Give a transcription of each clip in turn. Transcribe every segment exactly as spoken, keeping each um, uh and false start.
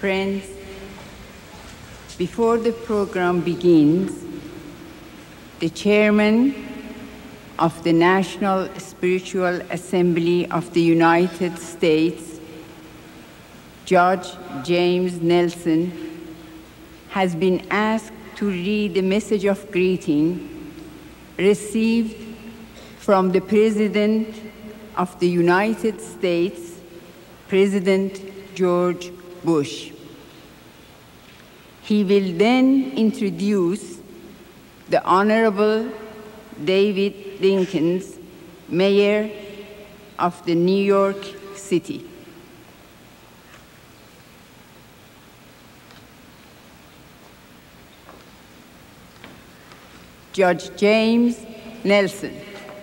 Friends, before the program begins, the chairman of the National Spiritual Assembly of the United States, Judge James Nelson, has been asked to read a message of greeting received from the President of the United States, President George Bush. He will then introduce the Honorable David Dinkins, Mayor of the New York City. Judge James Nelson.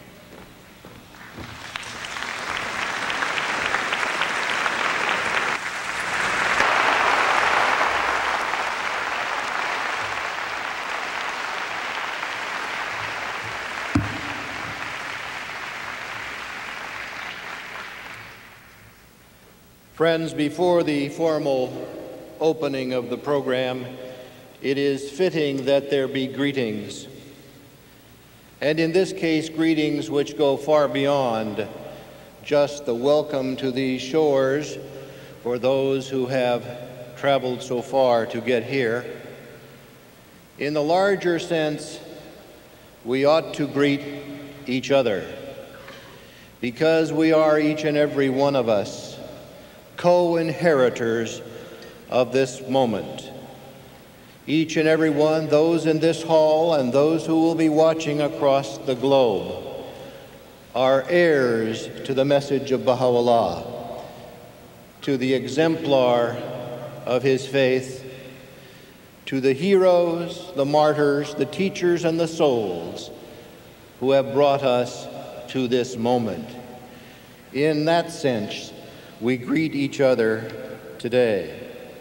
Friends, before the formal opening of the program, it is fitting that there be greetings. And in this case, greetings which go far beyond just the welcome to these shores for those who have traveled so far to get here. In the larger sense, we ought to greet each other because we are, each and every one of us, co-inheritors of this moment. Each and every one, those in this hall and those who will be watching across the globe, are heirs to the message of Baha'u'llah, to the exemplar of his faith, to the heroes, the martyrs, the teachers, and the souls who have brought us to this moment. In that sense, we greet each other today.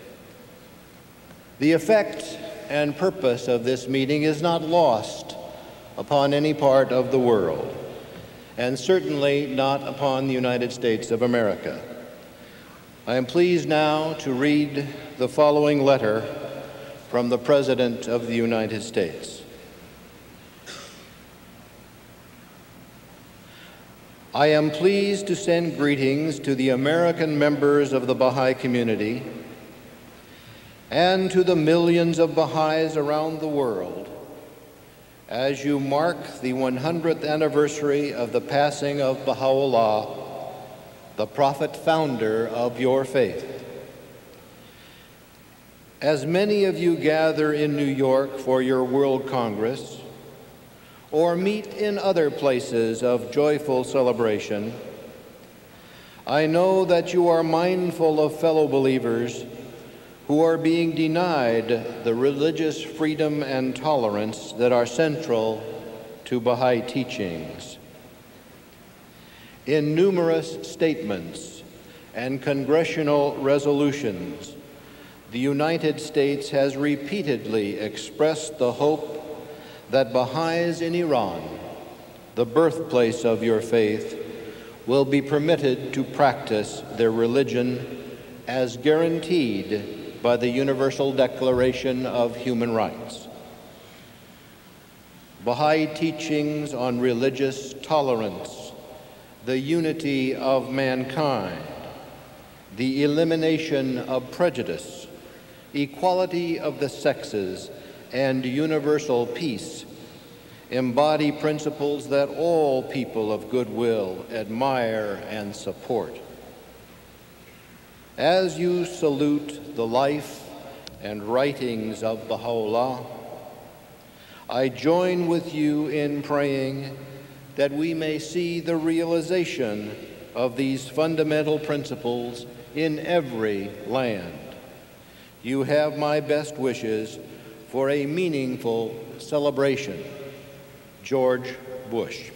The effect and purpose of this meeting is not lost upon any part of the world, and certainly not upon the United States of America. I am pleased now to read the following letter from the President of the United States. I am pleased to send greetings to the American members of the Baha'i community and to the millions of Baha'is around the world as you mark the one hundredth anniversary of the passing of Baha'u'llah, the prophet founder of your faith. As many of you gather in New York for your World Congress, or meet in other places of joyful celebration, I know that you are mindful of fellow believers who are being denied the religious freedom and tolerance that are central to Baha'i teachings. In numerous statements and congressional resolutions, the United States has repeatedly expressed the hope that Baha'is in Iran, the birthplace of your faith, will be permitted to practice their religion as guaranteed by the Universal Declaration of Human Rights. Baha'i teachings on religious tolerance, the unity of mankind, the elimination of prejudice, equality of the sexes, and universal peace embody principles that all people of goodwill admire and support. As you salute the life and writings of Baha'u'llah, I join with you in praying that we may see the realization of these fundamental principles in every land. You have my best wishes for a meaningful celebration. George Bush.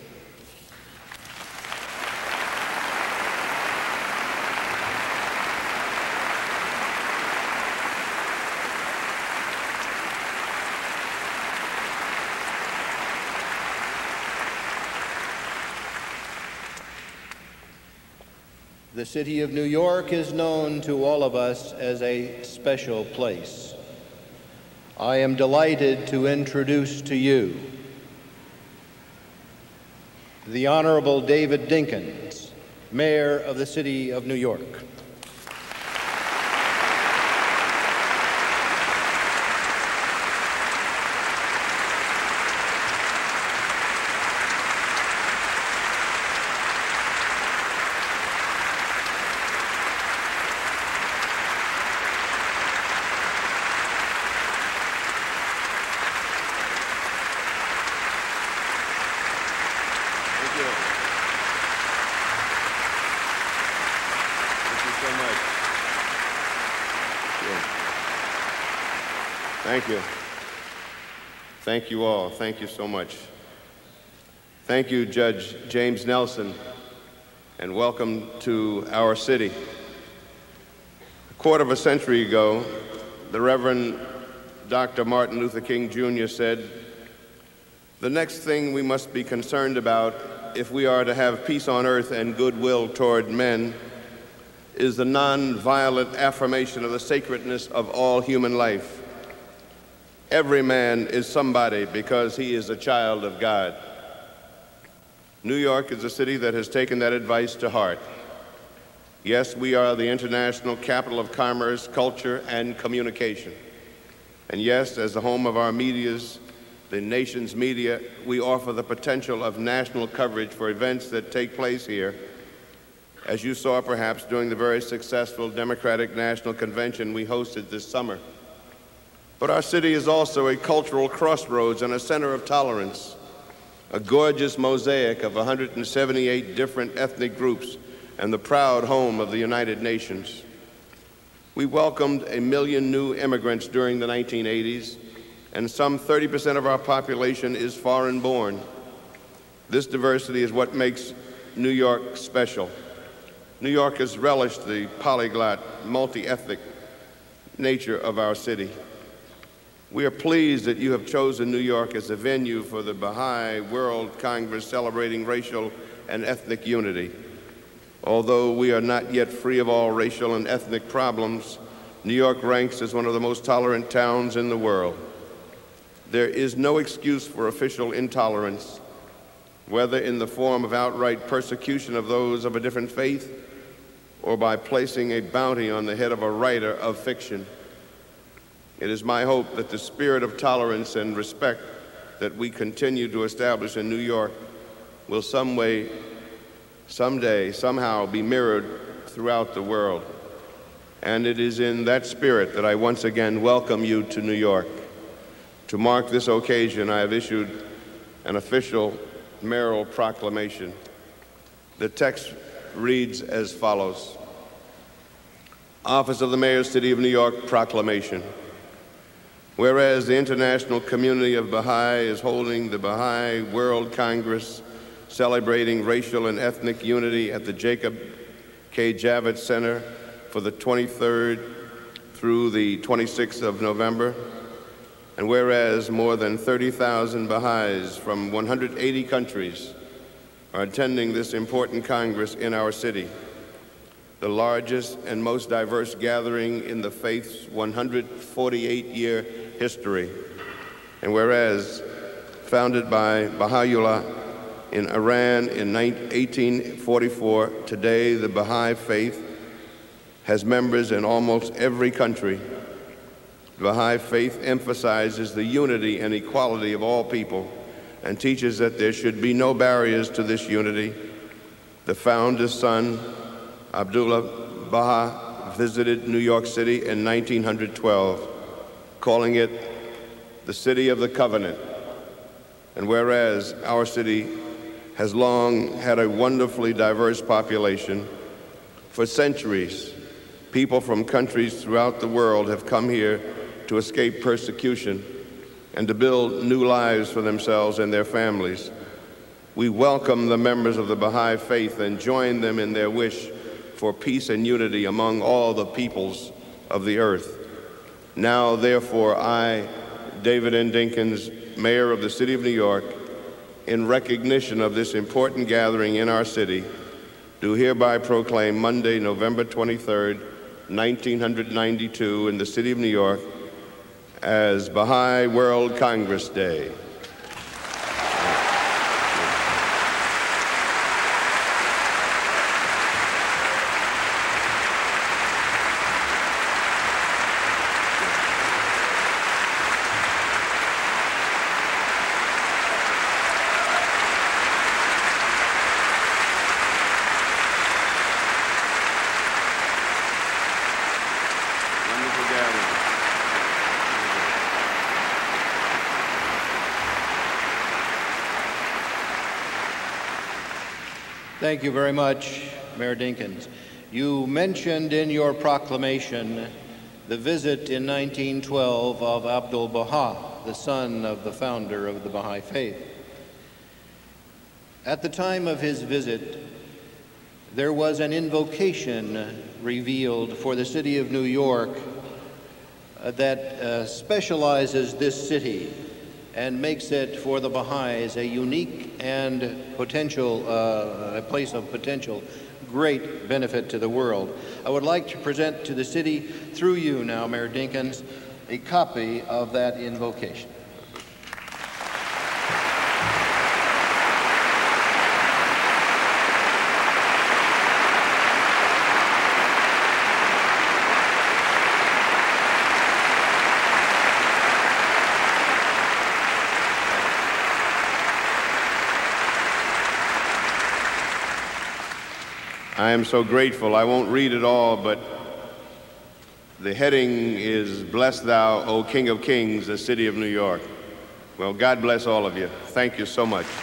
The the city of New York is known to all of us as a special place. I am delighted to introduce to you the Honorable David Dinkins, Mayor of the city of New York. Thank you. Thank you all. Thank you so much. Thank you, Judge James Nelson, and welcome to our city. A quarter of a century ago, the Reverend Doctor Martin Luther King Junior said, "The next thing we must be concerned about if we are to have peace on earth and goodwill toward men is the non-violent affirmation of the sacredness of all human life. Every man is somebody because he is a child of God." New York is a city that has taken that advice to heart. Yes, we are the international capital of commerce, culture, and communication. And yes, as the home of our medias, the nation's media, we offer the potential of national coverage for events that take place here, as you saw perhaps during the very successful Democratic National Convention we hosted this summer. But our city is also a cultural crossroads and a center of tolerance, a gorgeous mosaic of one hundred seventy-eight different ethnic groups, and the proud home of the United Nations. We welcomed a million new immigrants during the nineteen eighties, and some thirty percent of our population is foreign-born. This diversity is what makes New York special. New York has relished the polyglot, multi-ethnic nature of our city. We are pleased that you have chosen New York as a venue for the Baha'i World Congress celebrating racial and ethnic unity. Although we are not yet free of all racial and ethnic problems, New York ranks as one of the most tolerant towns in the world. There is no excuse for official intolerance, whether in the form of outright persecution of those of a different faith or by placing a bounty on the head of a writer of fiction. It is my hope that the spirit of tolerance and respect that we continue to establish in New York will some way, someday, somehow be mirrored throughout the world. And it is in that spirit that I once again welcome you to New York. To mark this occasion, I have issued an official mayoral proclamation. The text reads as follows. Office of the Mayor, City of New York, Proclamation. Whereas the international community of Baha'i is holding the Baha'i World Congress celebrating racial and ethnic unity at the Jacob K. Javits Center for the twenty-third through the twenty-sixth of November, and whereas more than thirty thousand Baha'is from one hundred eighty countries are attending this important Congress in our city, the largest and most diverse gathering in the faith's one hundred forty-eight year history, and whereas founded by Baha'u'lláh in Iran in eighteen forty-four, today the Baha'i faith has members in almost every country. The Baha'i faith emphasizes the unity and equality of all people and teaches that there should be no barriers to this unity. The founder's son, Abdu'l-Baha, visited New York City in nineteen twelve, calling it the City of the Covenant. And whereas our city has long had a wonderfully diverse population, for centuries, people from countries throughout the world have come here to escape persecution and to build new lives for themselves and their families. We welcome the members of the Baha'i faith and join them in their wish for peace and unity among all the peoples of the earth. Now, therefore, I, David N. Dinkins, Mayor of the City of New York, in recognition of this important gathering in our city, do hereby proclaim Monday, November twenty-third, nineteen ninety-two, in the city of New York as Baha'i World Congress Day. Thank you very much, Mayor Dinkins. You mentioned in your proclamation the visit in nineteen twelve of Abdu'l-Baha, the son of the founder of the Baha'i faith. At the time of his visit, there was an invocation revealed for the city of New York uh, that uh, specializes this city and makes it for the Baha'is a unique and potential, uh, a place of potential great benefit to the world. I would like to present to the city, through you now, Mayor Dinkins, a copy of that invocation. I am so grateful. I won't read it all, but the heading is Bless Thou, O King of Kings, the City of New York. Well, God bless all of you. Thank you so much.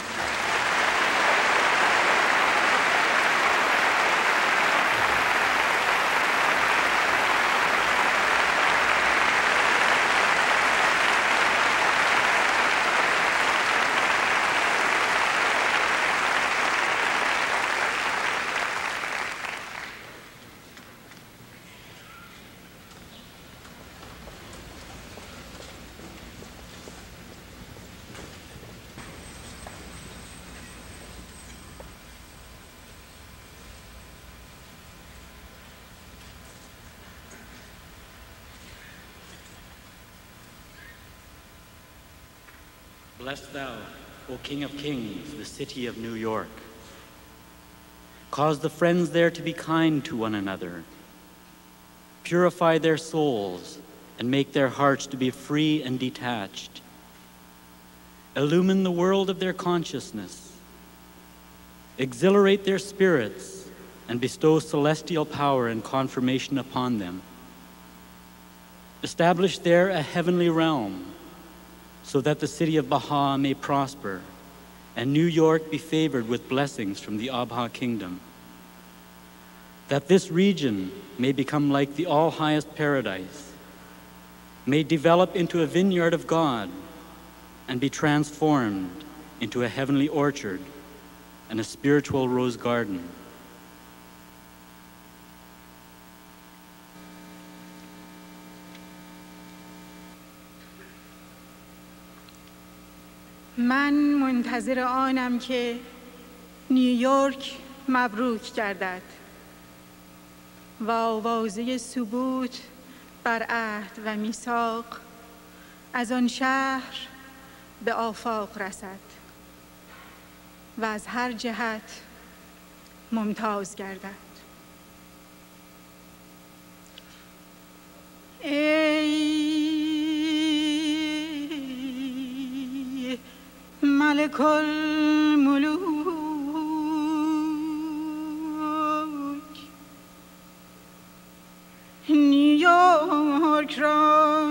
Bless thou, O King of Kings, the city of New York. Cause the friends there to be kind to one another. Purify their souls and make their hearts to be free and detached. Illumine the world of their consciousness. Exhilarate their spirits and bestow celestial power and confirmation upon them. Establish there a heavenly realm, so that the city of Baha may prosper and New York be favored with blessings from the Abha kingdom. That this region may become like the all-highest paradise, may develop into a vineyard of God and be transformed into a heavenly orchard and a spiritual rose garden. من منتظر آنم که نیویورک مبروک گردد و آوازه ثبوت بر عهد و میثاق از آن شهر به آفاق رسد و از هر جهت ممتاز گردد. ای ملک الملوک، نیویورک را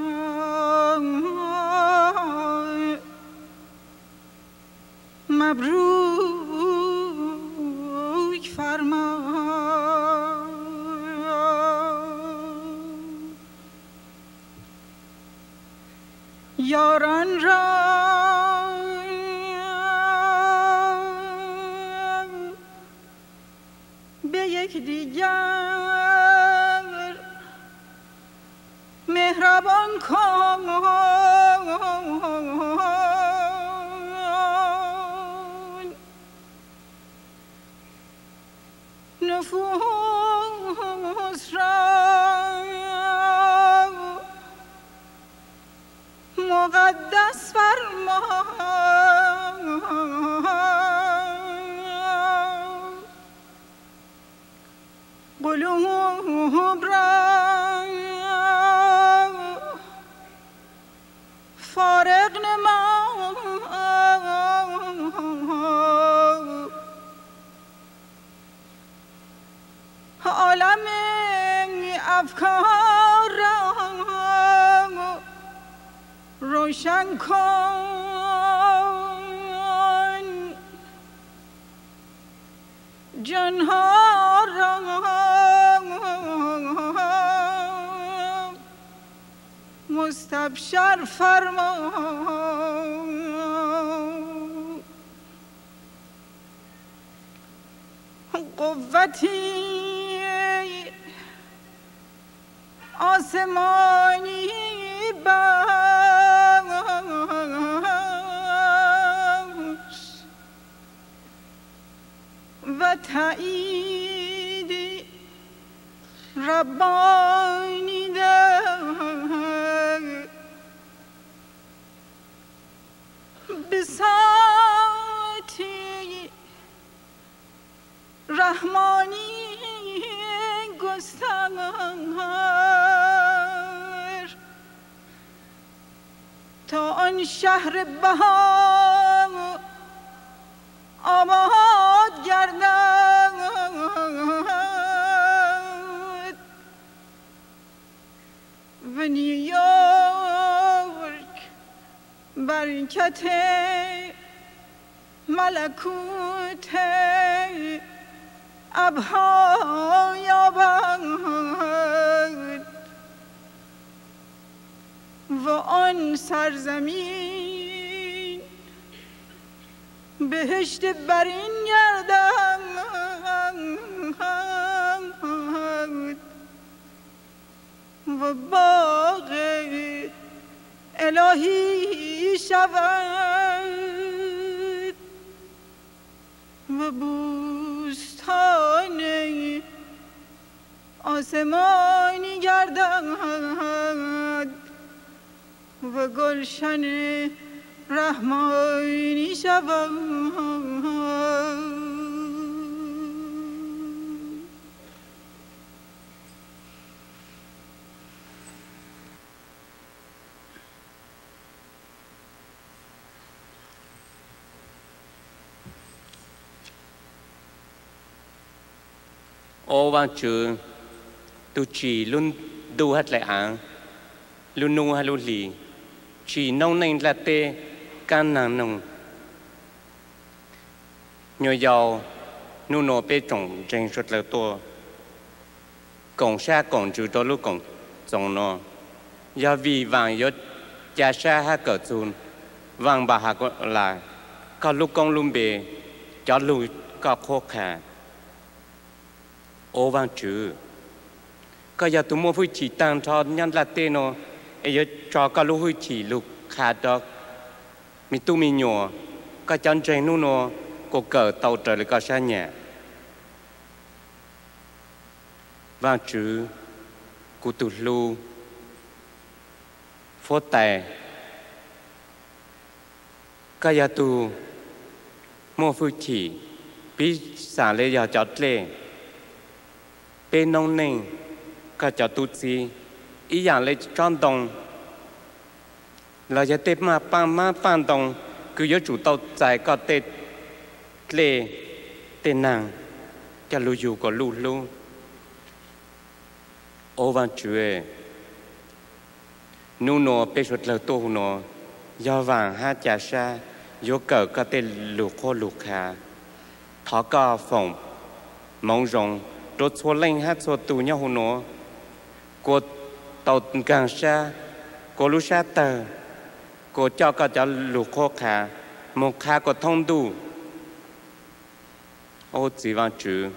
مبروک فرما. یاران را به یک دیگر مهربان کن. افکار را روشن کن، جانها را مستبشر فرما، قوتی آسمانی بخش و تأیید ربانی ده، بساطی رحمانی گستر تا آن شهر بها آباد گردد و نیویورک برکت ملکوت ابها یابد و آن سرزمین بهشت برین گردد و باغ الهی شود و بوستان آسمانی گردد و گلشن رحمانی شود. ô vang chữ tu chỉ luôn du hết lại áng luôn nu hay luôn lì chỉ nông nên là tê can nàng nông nhồi dầu nu nô bê trồng trên suốt là to cổng xa cổng chữ đó lúc cổng trồng nó do vì vàng yết cha xa ha cỡ chun vàng bà hạ có là có lúc công luôn bề cho lùi có khó khăn ô vang chữ có giờ tụi mua phui chỉ tăng cho nhân là tên nó ấy giờ cho có lúc phui chỉ lục khá đó mi tu mi nhỏ có chân trên nu nó có cờ tàu trời lại có xa nhẹ vang chữ cụ tụt lu phố tè có giờ tụ mua phui chỉ bí xả lên giờ chót lên bên nông nền có cho tụt gì ý dạng lấy tròn đồng làจะเต็มมาปังมาปังตรงคือยจู่ตใจก็เตะเล่เตะนางจะรู้อยู่ก็รู้รู้โอวันช่วยนู่นไปสุดเลยตัวหนูยอวางห้าจ่าชายกเกิดก็เตะลูกโคลูกขาท้อก็ฝ่งมองรงรถชัวเล่งฮัดชัวตูเนี่ยหัวหนูกดตอดกลางชากดลูชาเตอร์กดเจ้าก็จะลูกโคขาโมคาก็ท่องดูโอ้จีวันจือ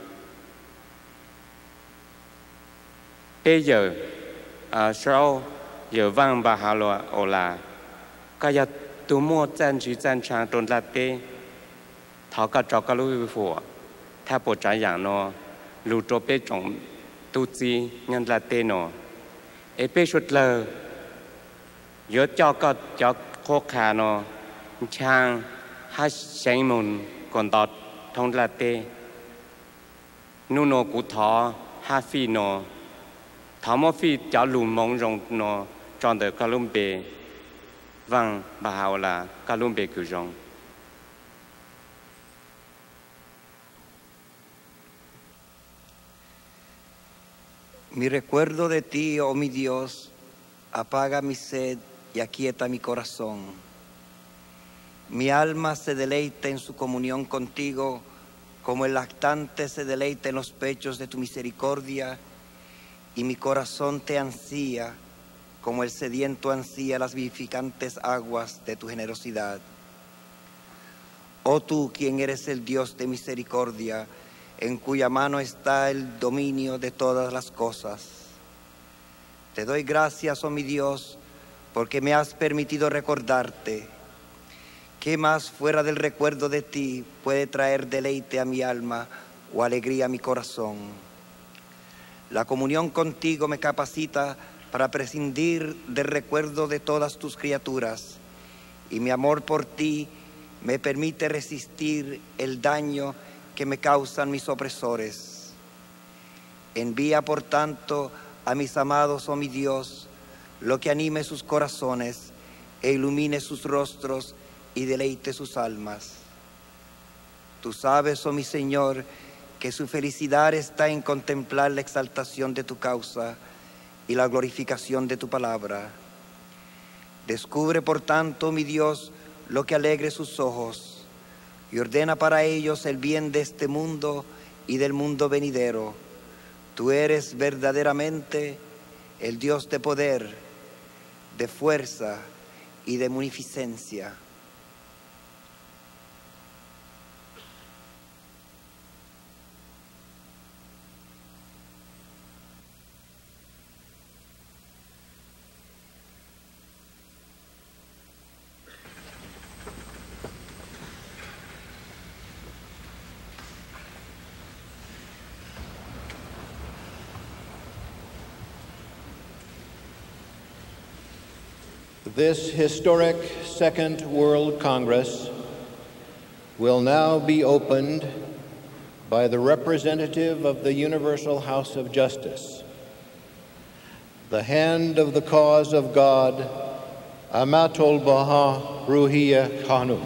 เปย์เยอะอ่าชาวเยอะวังบาฮาโลโอลาก็อยากตัวมั่วจันจีจันชางตนลาเป้เขาก็จอกก็รู้อยู่หัวถ้าปวดใจอย่างนอลูโจเป้จงตูจียันลาเต้นอเอเป้ชุดเลยเยอะเจ้าก็เจ้าโคขานอช่างฮัชเชงมุนก่อนตอดทงลาเต้นูโนกุทอฮาฟีนอทอมอฟีเจ้าลุมมองรงนอจอนเดอกาลุมเบวังบาฮาวลากาลุมเบกุจง Mi recuerdo de ti, oh mi Dios, apaga mi sed y aquieta mi corazón. Mi alma se deleita en su comunión contigo, como el lactante se deleita en los pechos de tu misericordia, y mi corazón te ansía, como el sediento ansía las vivificantes aguas de tu generosidad. Oh tú, quien eres el Dios de misericordia, en cuya mano está el dominio de todas las cosas. Te doy gracias, oh mi Dios, porque me has permitido recordarte. ¿Qué más fuera del recuerdo de ti puede traer deleite a mi alma o alegría a mi corazón? La comunión contigo me capacita para prescindir del recuerdo de todas tus criaturas, y mi amor por ti me permite resistir el daño que me causan mis opresores. Envía, por tanto, a mis amados, oh mi Dios, lo que anime sus corazones e ilumine sus rostros y deleite sus almas. Tú sabes, oh mi Señor, que su felicidad está en contemplar la exaltación de tu causa y la glorificación de tu palabra. Descubre, por tanto, mi Dios, lo que alegre sus ojos, y ordena para ellos el bien de este mundo y del mundo venidero. Tú eres verdaderamente el Dios de poder, de fuerza y de munificencia. This historic Second World Congress will now be opened by the representative of the Universal House of Justice, the hand of the cause of God, Abdu'l-Baha Ruhiyya Khanum.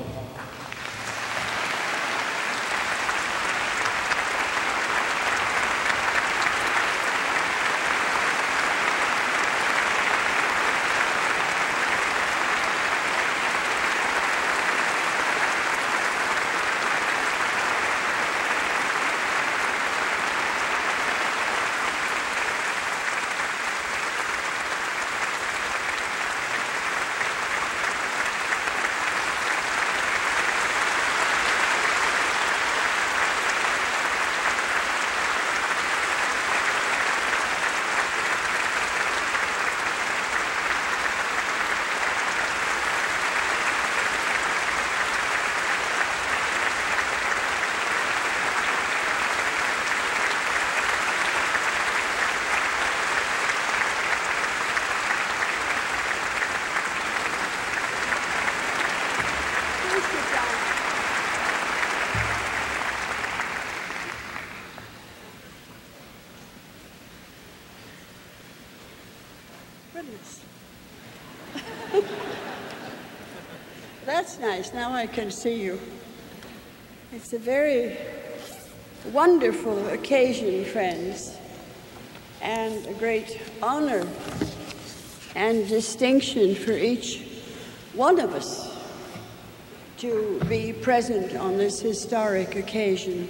That's nice. Now I can see you. It's a very wonderful occasion, friends, and a great honor and distinction for each one of us to be present on this historic occasion.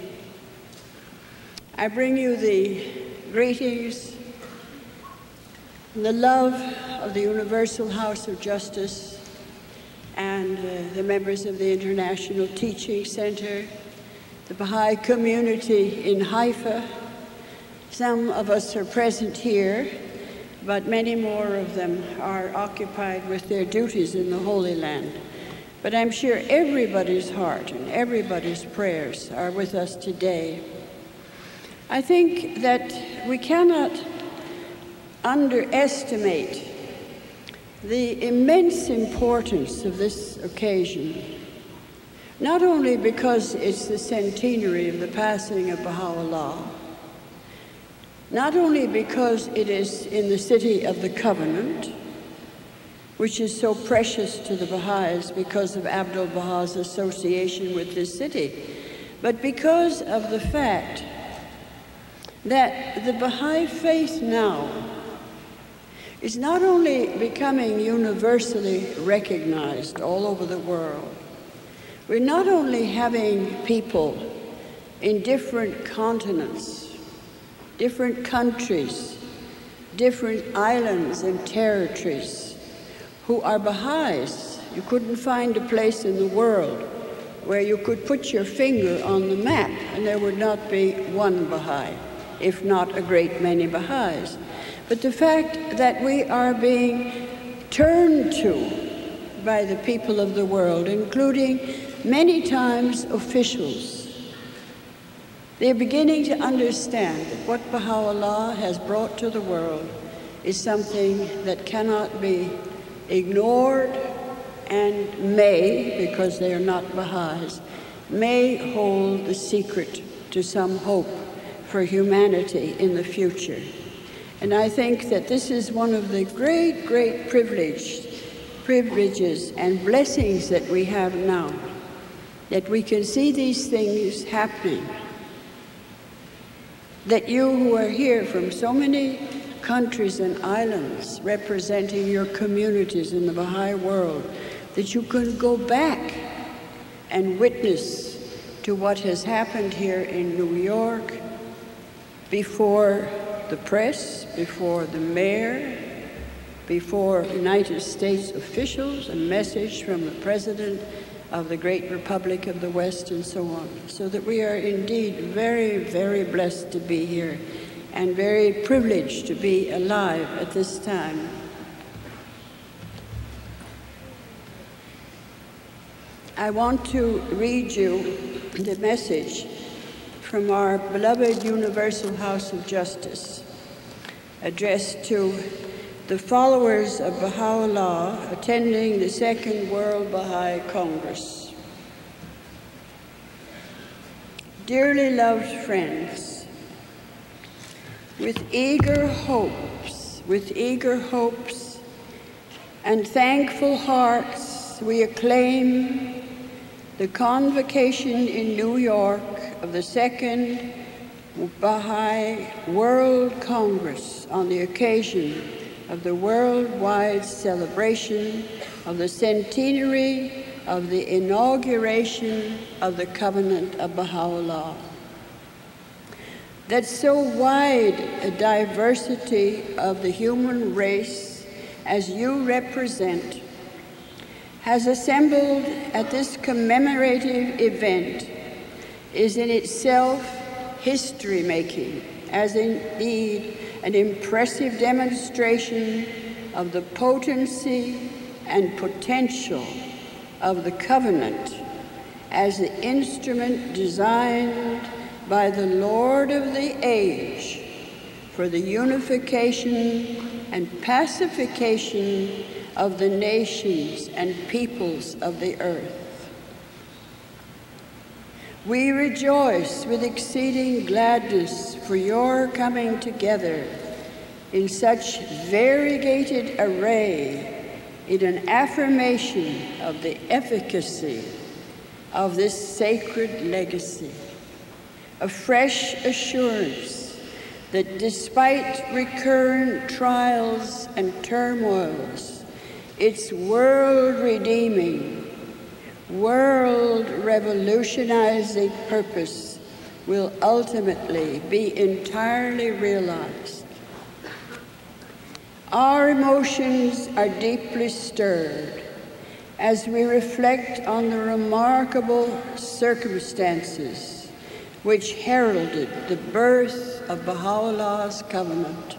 I bring you the greetings and the love of the Universal House of Justice and uh, the members of the International Teaching Center, the Baha'i community in Haifa. Some of us are present here, but many more of them are occupied with their duties in the Holy Land. But I'm sure everybody's heart and everybody's prayers are with us today. I think that we cannot underestimate the immense importance of this occasion, not only because it's the centenary of the passing of Baha'u'llah, not only because it is in the city of the Covenant, which is so precious to the Baha'is because of Abdu'l-Baha's association with this city, but because of the fact that the Baha'i faith now is not only becoming universally recognized all over the world, we're not only having people in different continents, different countries, different islands and territories who are Baha'is. You couldn't find a place in the world where you could put your finger on the map and there would not be one Baha'i, if not a great many Baha'is. But the fact that we are being turned to by the people of the world, including many times officials, they're beginning to understand that what Baha'u'llah has brought to the world is something that cannot be ignored and may, because they are not Baha'is, may hold the secret to some hope for humanity in the future. And I think that this is one of the great, great privilege, privileges and blessings that we have now, that we can see these things happening, that you who are here from so many countries and islands representing your communities in the Baha'i world, that you can go back and witness to what has happened here in New York before the press, before the mayor, before United States officials, a message from the President of the great Republic of the West, and so on. So that we are indeed very, very blessed to be here and very privileged to be alive at this time. I want to read you the message from our beloved Universal House of Justice, addressed to the followers of Baha'u'llah attending the Second World Baha'i Congress. Dearly loved friends, with eager hopes, with eager hopes and thankful hearts, we acclaim the convocation in New York of the Second Baha'i World Congress on the occasion of the worldwide celebration of the centenary of the inauguration of the Covenant of Baha'u'llah. That so wide a diversity of the human race as you represent has assembled at this commemorative event is in itself history-making, as indeed an impressive demonstration of the potency and potential of the covenant as the instrument designed by the Lord of the age for the unification and pacification of the nations and peoples of the earth. We rejoice with exceeding gladness for your coming together in such variegated array in an affirmation of the efficacy of this sacred legacy, a fresh assurance that despite recurrent trials and turmoils, its world-redeeming, world-revolutionizing purpose will ultimately be entirely realized. Our emotions are deeply stirred as we reflect on the remarkable circumstances which heralded the birth of Baha'u'llah's covenant.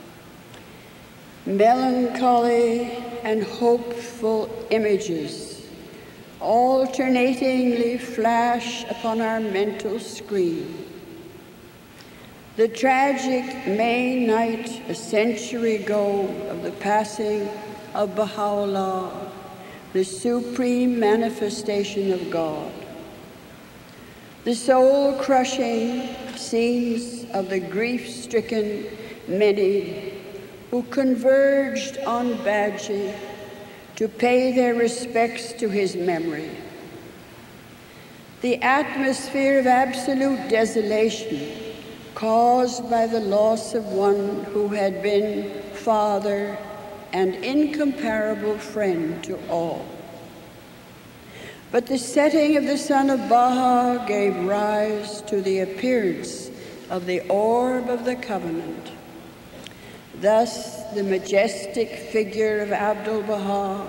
Melancholy and hopeful images alternatingly flash upon our mental screen. The tragic May night a century ago of the passing of Baha'u'llah, the supreme manifestation of God. The soul-crushing scenes of the grief-stricken many who converged on Badji to pay their respects to his memory. The atmosphere of absolute desolation caused by the loss of one who had been father and incomparable friend to all. But the setting of the sun of Baha gave rise to the appearance of the orb of the covenant. Thus, the majestic figure of Abdu'l-Baha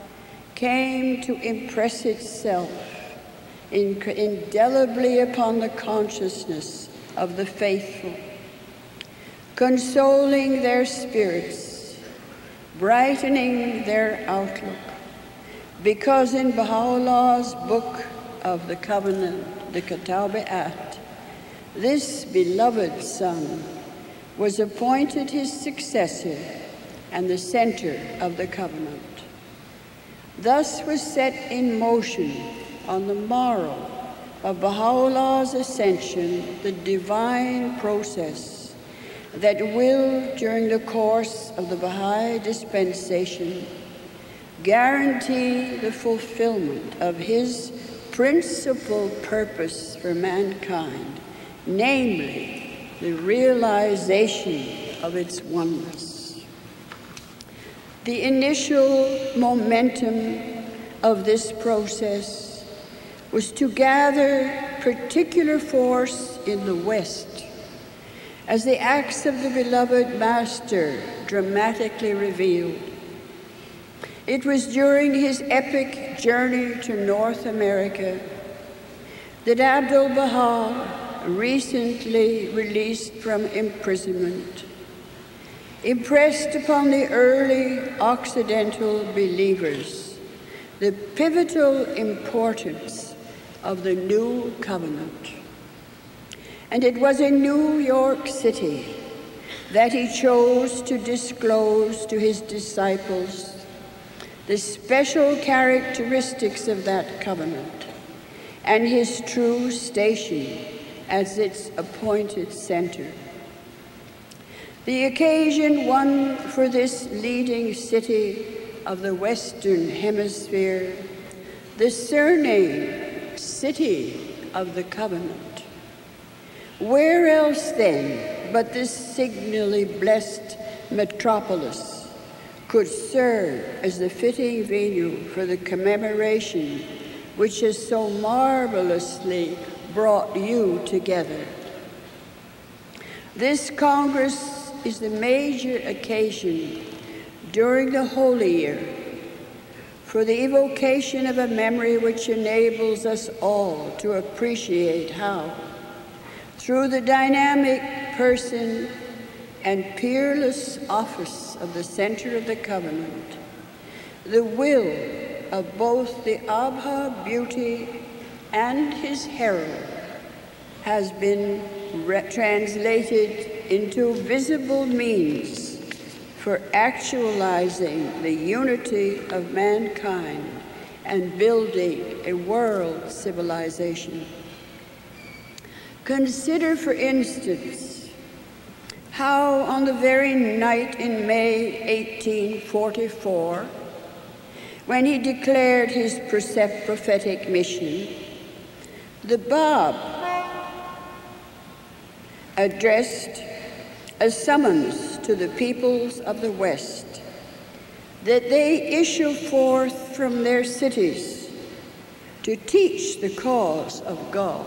came to impress itself indelibly upon the consciousness of the faithful, consoling their spirits, brightening their outlook, because in Baha'u'llah's book of the covenant, the Kitab-e-Ahd, this beloved son was appointed his successor and the center of the covenant. Thus was set in motion on the morrow of Baha'u'llah's ascension the divine process that will, during the course of the Baha'i dispensation, guarantee the fulfillment of his principal purpose for mankind, namely the realization of its oneness. The initial momentum of this process was to gather particular force in the West as the acts of the beloved Master dramatically revealed. It was during his epic journey to North America that Abdu'l-Baha, recently released from imprisonment, impressed upon the early Occidental believers the pivotal importance of the new covenant. And it was in New York City that he chose to disclose to his disciples the special characteristics of that covenant and his true station as its appointed center. The occasion won for this leading city of the Western Hemisphere the surname City of the Covenant. Where else then but this signally blessed metropolis could serve as the fitting venue for the commemoration which has so marvelously brought you together? This Congress is the major occasion during the Holy Year for the evocation of a memory which enables us all to appreciate how, through the dynamic person and peerless office of the center of the covenant, the will of both the Abha beauty and his herald has been translated into visible means for actualizing the unity of mankind and building a world civilization. Consider, for instance, how on the very night in May eighteen forty-four, when he declared his prophetic mission, the Bab addressed a summons to the peoples of the West that they issue forth from their cities to teach the cause of God.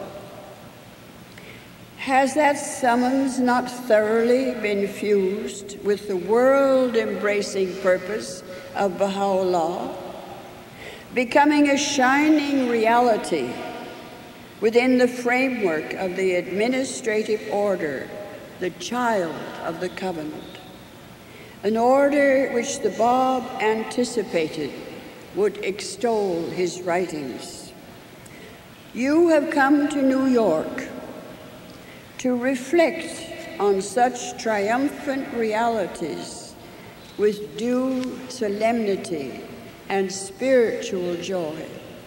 Has that summons not thoroughly been fused with the world-embracing purpose of Baha'u'llah, becoming a shining reality within the framework of the administrative order, the child of the covenant, an order which the Bab anticipated would extol his writings? You have come to New York to reflect on such triumphant realities with due solemnity and spiritual joy.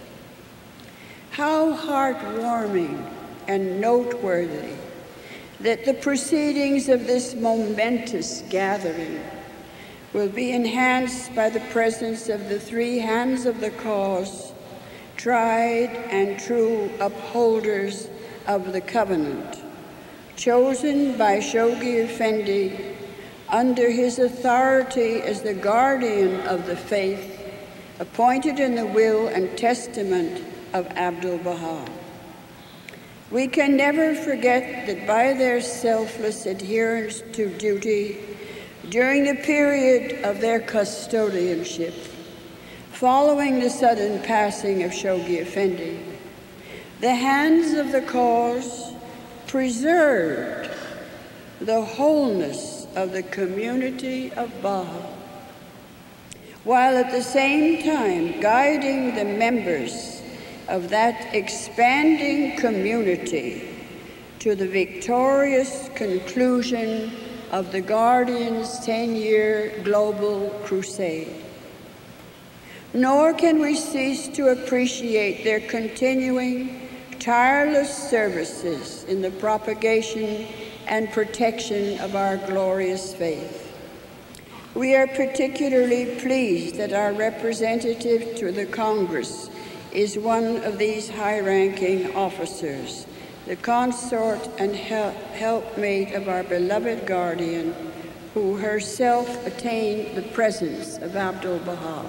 How heartwarming and noteworthy that the proceedings of this momentous gathering will be enhanced by the presence of the three hands of the cause, tried and true upholders of the covenant, chosen by Shoghi Effendi under his authority as the guardian of the faith, appointed in the will and testament of Abdu'l-Baha. We can never forget that by their selfless adherence to duty during the period of their custodianship, following the sudden passing of Shoghi Effendi, the hands of the cause preserved the wholeness of the community of Baha, while at the same time guiding the members of that expanding community to the victorious conclusion of the Guardian's ten-year global crusade. Nor can we cease to appreciate their continuing tireless services in the propagation and protection of our glorious faith. We are particularly pleased that our representative to the Congress is one of these high-ranking officers, the consort and help helpmate of our beloved guardian, who herself attained the presence of Abdu'l-Baha.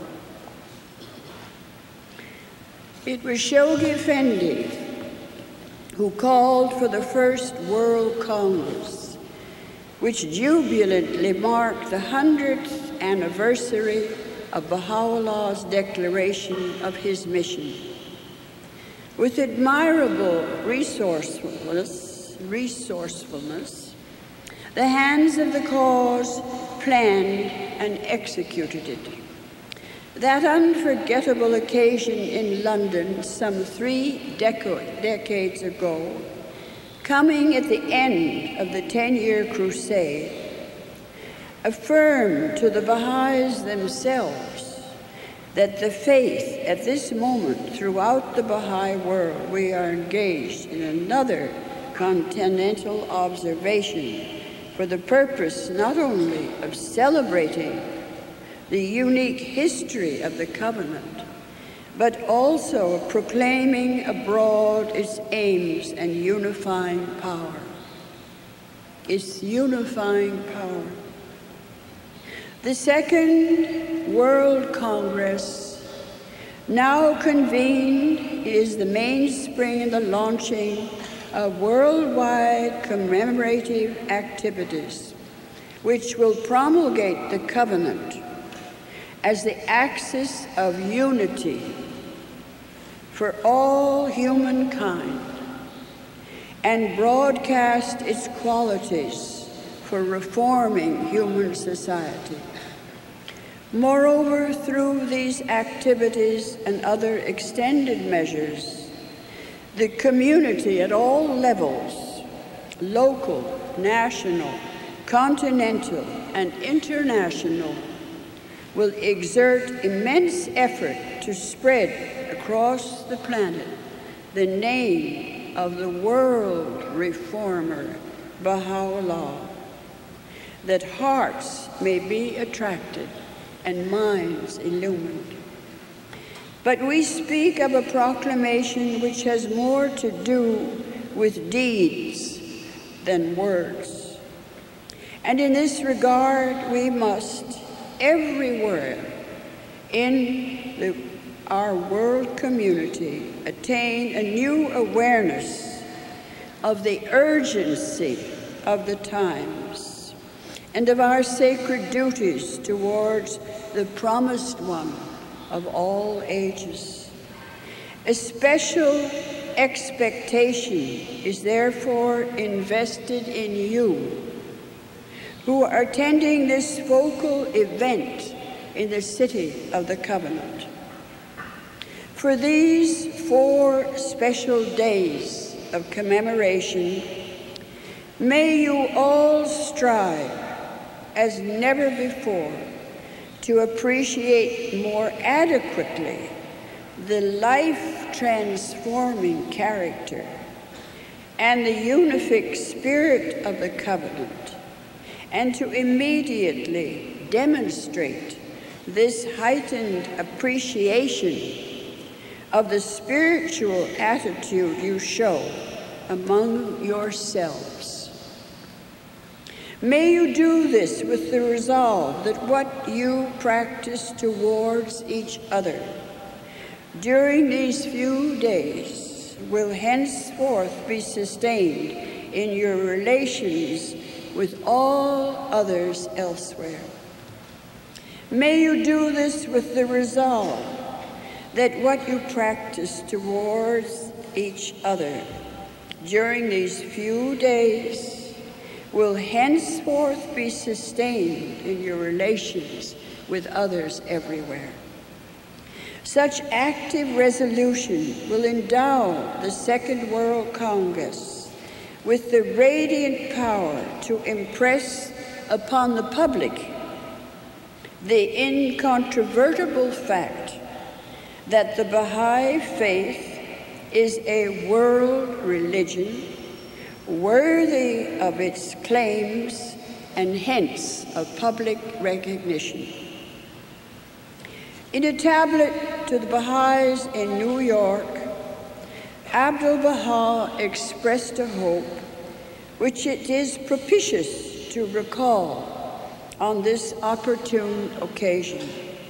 It was Shoghi Effendi who called for the first World Congress, which jubilantly marked the hundredth anniversary of Baha'u'llah's declaration of his mission. With admirable resourcefulness, resourcefulness, the hands of the cause planned and executed it. That unforgettable occasion in London some three deca- decades ago, coming at the end of the ten-year crusade, affirmed to the Baha'is themselves that the faith at this moment throughout the Baha'i world, we are engaged in another continental observation for the purpose not only of celebrating the unique history of the covenant, but also of proclaiming abroad its aims and unifying power. Its unifying power. The Second World Congress, now convened, is the mainspring in the launching of worldwide commemorative activities, which will promulgate the covenant as the axis of unity for all humankind and broadcast its qualities for reforming human society. Moreover, through these activities and other extended measures, the community at all levels, local, national, continental, and international, will exert immense effort to spread across the planet the name of the world reformer, Baha'u'llah, that hearts may be attracted and minds illumined. But we speak of a proclamation which has more to do with deeds than words. And in this regard, we must everywhere in the, our world community attain a new awareness of the urgency of the times and of our sacred duties towards the promised one of all ages. A special expectation is therefore invested in you, who are attending this focal event in the city of the covenant. For these four special days of commemoration, may you all strive as never before to appreciate more adequately the life-transforming character and the unific spirit of the covenant, and to immediately demonstrate this heightened appreciation of the spiritual attitude you show among yourselves. May you do this with the resolve that what you practice towards each other during these few days will henceforth be sustained in your relations with all others elsewhere. May you do this with the resolve that what you practice towards each other during these few days will henceforth be sustained in your relations with others everywhere. Such active resolution will endow the Second World Congress with the radiant power to impress upon the public the incontrovertible fact that the Baha'i faith is a world religion worthy of its claims and hence of public recognition. In a tablet to the Baha'is in New York, Abdu'l-Baha expressed a hope which it is propitious to recall on this opportune occasion.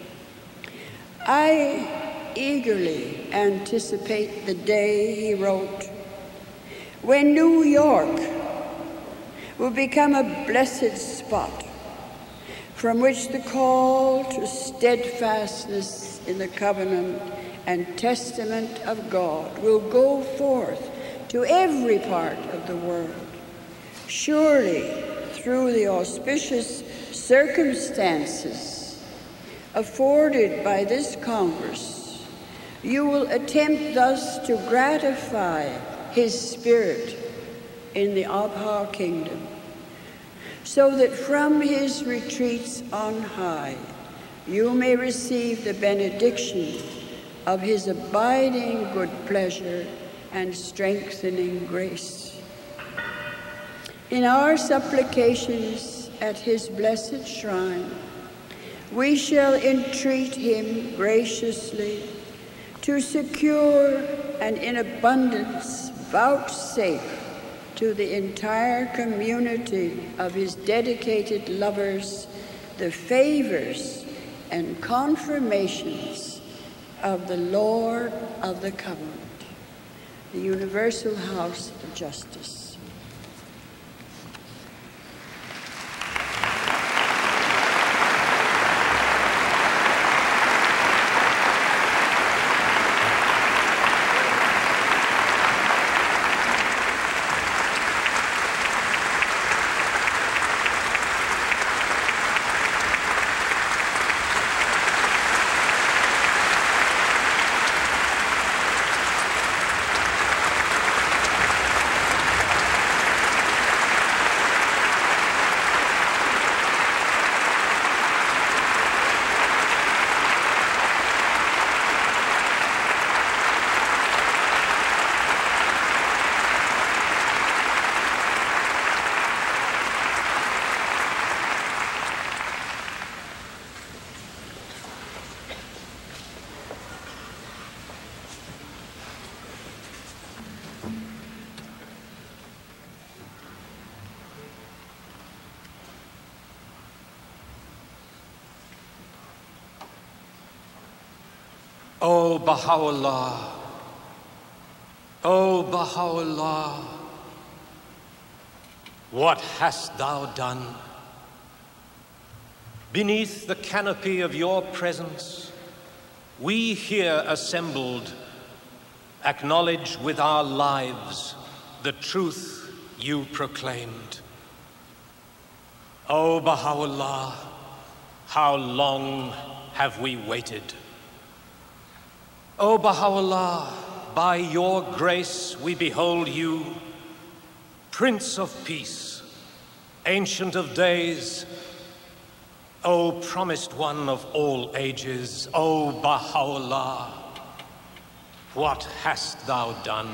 I eagerly anticipate the day, he wrote, when New York will become a blessed spot from which the call to steadfastness in the covenant and testament of God will go forth to every part of the world. Surely, through the auspicious circumstances afforded by this Congress, you will attempt thus to gratify His Spirit in the Abha kingdom, so that from His retreats on high, you may receive the benediction of His abiding good pleasure and strengthening grace. In our supplications at His blessed shrine, we shall entreat Him graciously to secure and in abundance vouchsafe to the entire community of His dedicated lovers the favors and confirmations of the Lord of the Covenant, the Universal House of Justice. O Baha'u'llah, O Baha'u'llah, what hast thou done? Beneath the canopy of your presence, we here assembled acknowledge with our lives the truth you proclaimed. O Baha'u'llah, how long have we waited? O Baha'u'llah, by your grace we behold you, Prince of Peace, Ancient of Days, O Promised One of all ages, O Baha'u'llah, what hast thou done?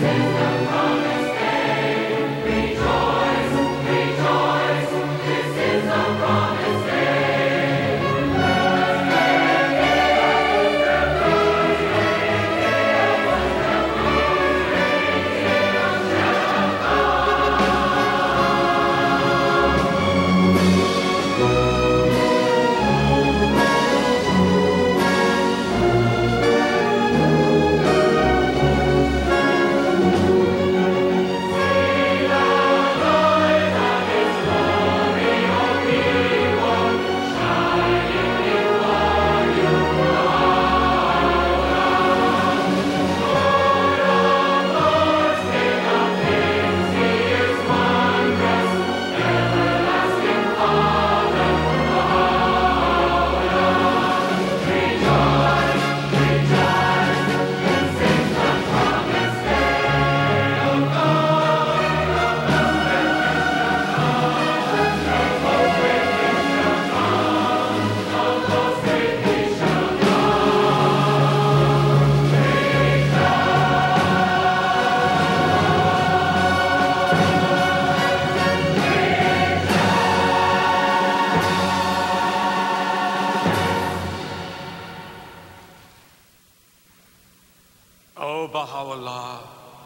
O Baha'u'llah,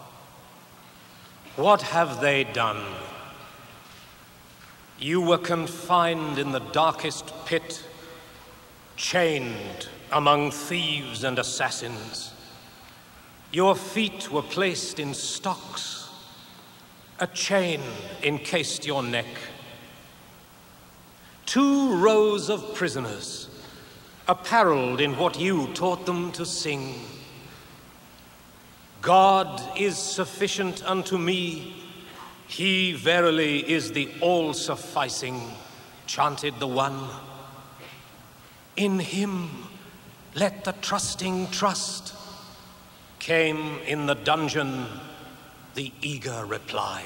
what have they done? You were confined in the darkest pit, chained among thieves and assassins. Your feet were placed in stocks. A chain encased your neck. Two rows of prisoners, apparelled in what you taught them to sing. God is sufficient unto me. He verily is the all-sufficing, chanted the one. In him let the trusting trust, came in the dungeon the eager reply.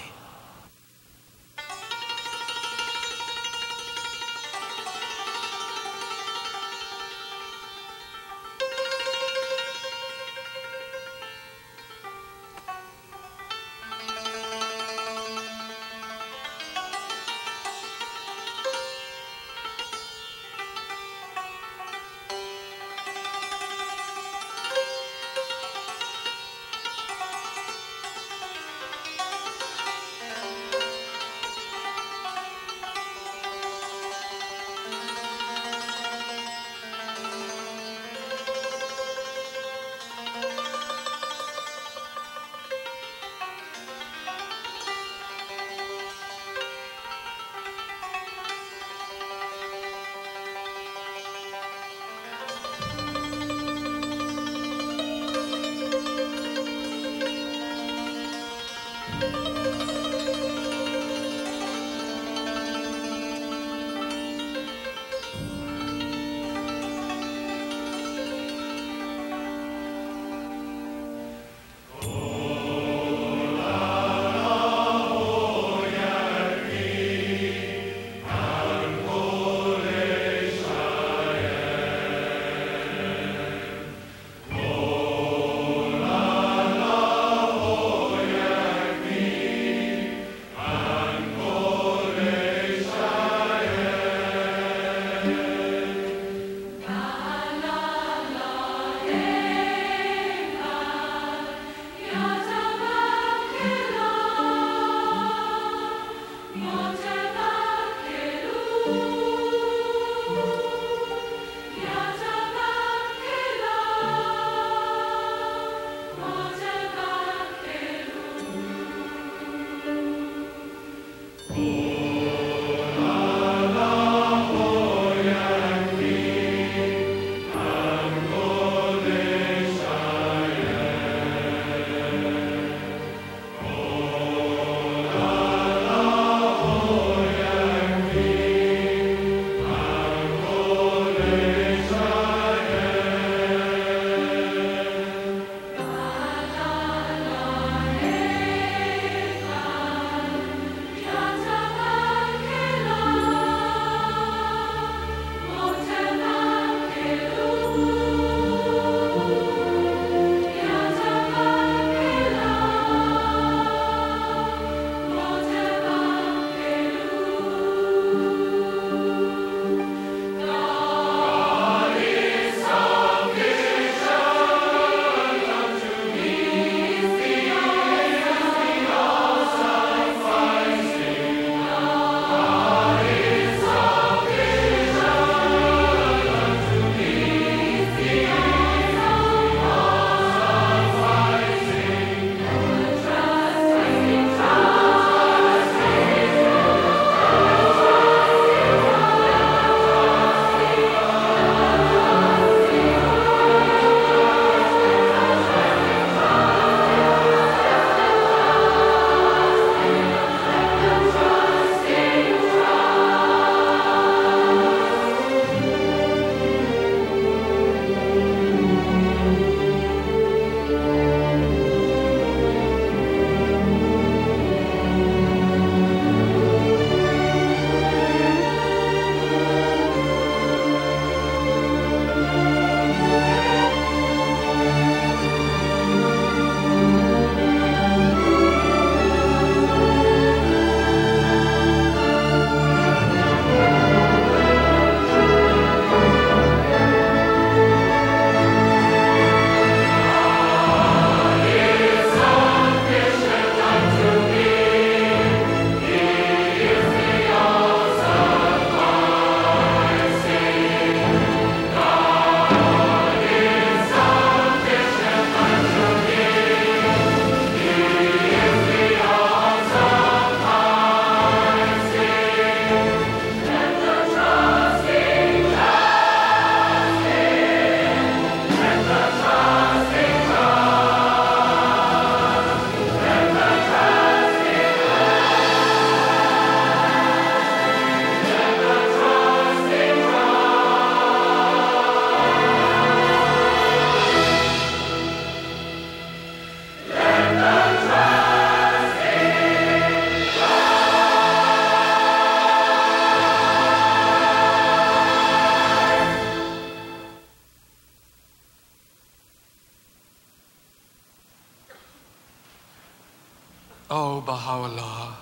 O Baha'u'llah,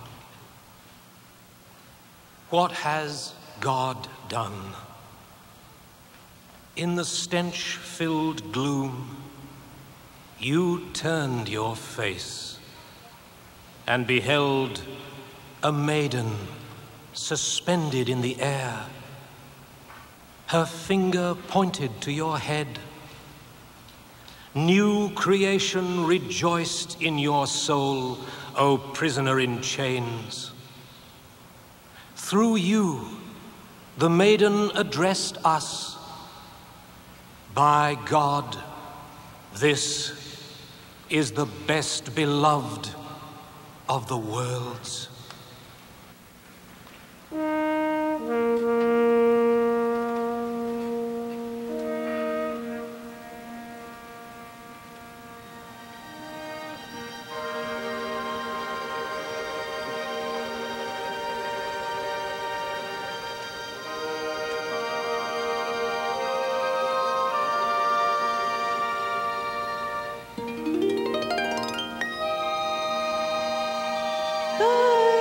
what has God done? In the stench-filled gloom, you turned your face and beheld a maiden suspended in the air. Her finger pointed to your head. New creation rejoiced in your soul, O prisoner in chains. Through you, the maiden addressed us. By God, this is the best beloved of the worlds. Ah.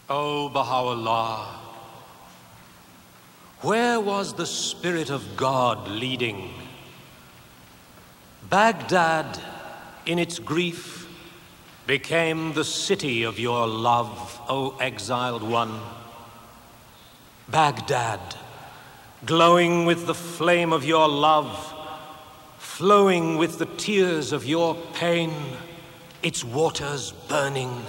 O Baha'u'llah, where was the Spirit of God leading? Baghdad, in its grief, became the city of your love, O exiled one. Baghdad, glowing with the flame of your love, flowing with the tears of your pain, its waters burning.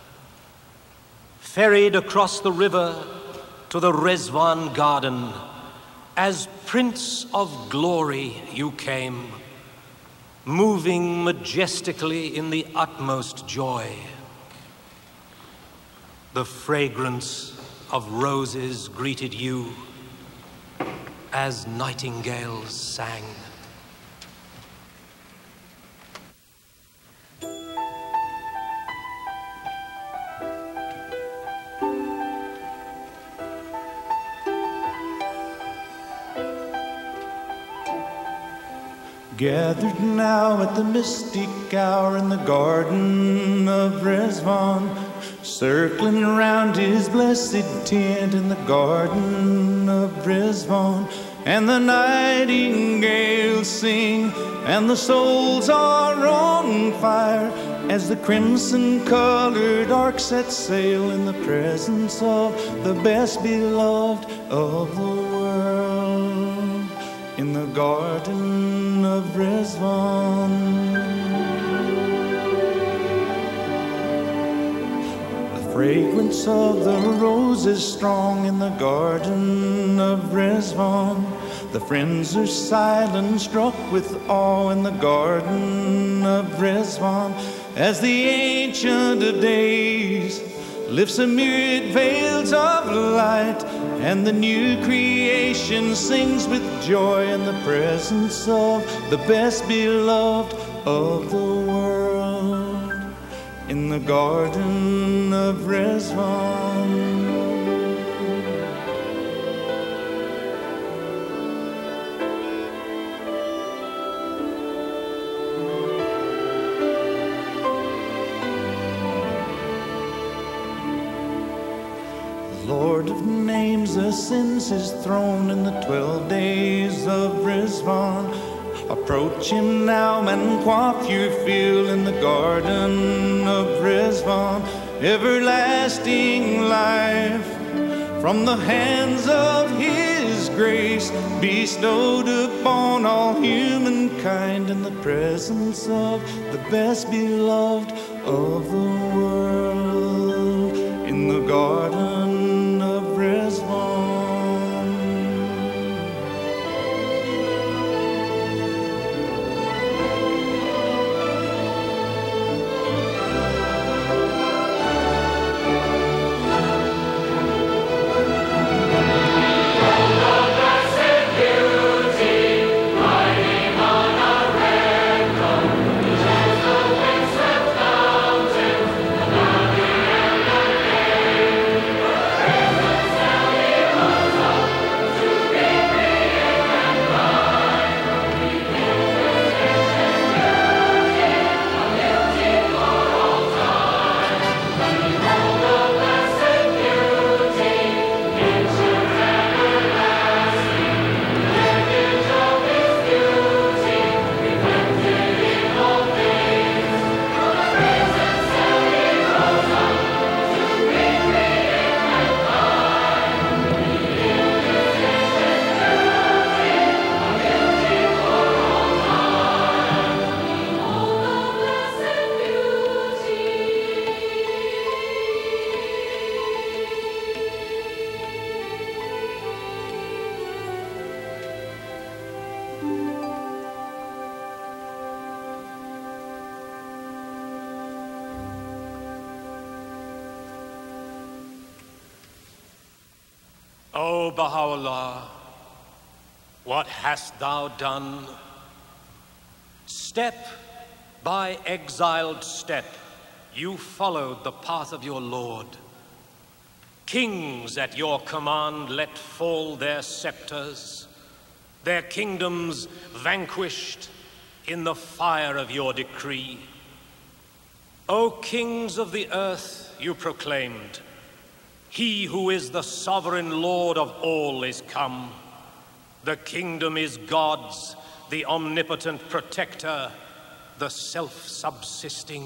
Ferried across the river to the Rezvan garden, as Prince of Glory you came, moving majestically in the utmost joy. The fragrance of roses greeted you as nightingales sang. Gathered now at the mystic hour in the garden of Rezvan, circling around his blessed tent in the garden of Rezvan, and the nightingales sing, and the souls are on fire, as the crimson-colored ark sets sail in the presence of the best beloved of the world, in the garden of Rezvan. The fragrance of the rose is strong in the garden of Rezvan. The friends are silent, struck with awe in the garden of Rezvan, as the Ancient of Days lifts a myriad veils of light, and the new creation sings with joy in the presence of the best beloved of the world, in the garden of Rezvan. Lord of names ascends his throne in the twelve days of Rezvan. Approach him now and quaff your fill in the garden of Rezvan. Everlasting life from the hands of his grace, bestowed upon all humankind in the presence of the best beloved of the world, in the garden of Rezvan. O Baha'u'llah, what hast thou done? Step by exiled step, you followed the path of your Lord. Kings at your command let fall their scepters, their kingdoms vanquished in the fire of your decree. O kings of the earth, you proclaimed, He who is the sovereign Lord of all is come. The kingdom is God's, the omnipotent protector, the self-subsisting.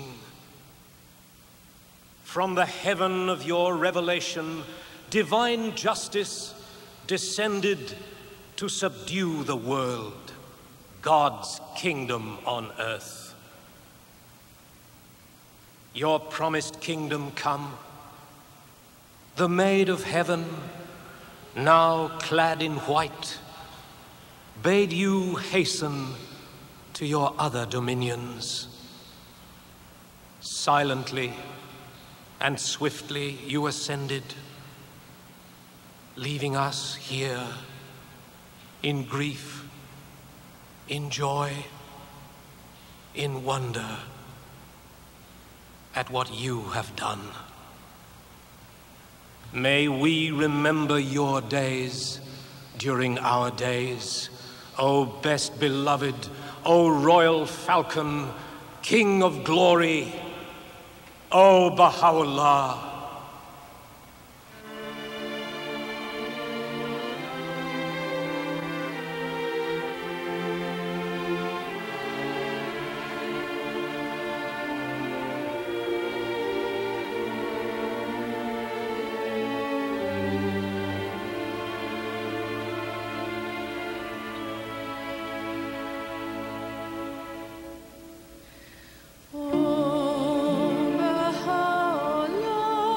From the heaven of your revelation, divine justice descended to subdue the world, God's kingdom on earth. Your promised kingdom come, the maid of heaven, now clad in white, bade you hasten to your other dominions. Silently and swiftly you ascended, leaving us here in grief, in joy, in wonder at what you have done. May we remember your days during our days, O best beloved, O royal falcon, King of glory, O Baha'u'llah. Oh, Baha'u'llah.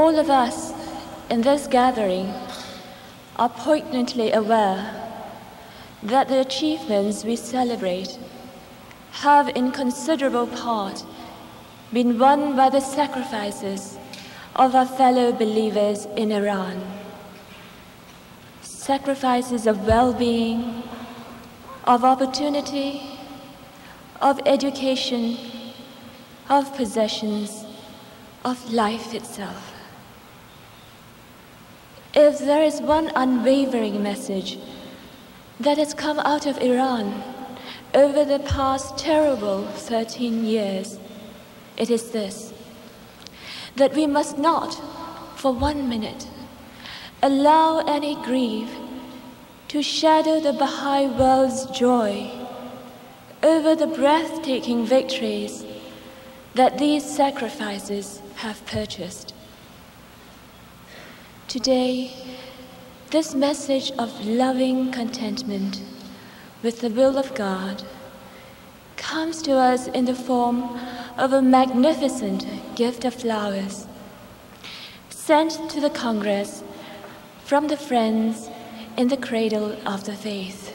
all of us in this gathering are poignantly aware that the achievements we celebrate have in considerable part been won by the sacrifices of our fellow believers in Iran. Sacrifices of well-being, of opportunity, of education, of possessions, of life itself. If there is one unwavering message that has come out of Iran over the past terrible thirteen years, it is this: that we must not, for one minute, allow any grief to shadow the Baha'i world's joy over the breathtaking victories that these sacrifices have purchased. Today, this message of loving contentment with the will of God comes to us in the form of a magnificent gift of flowers sent to the Congress from the friends in the cradle of the faith.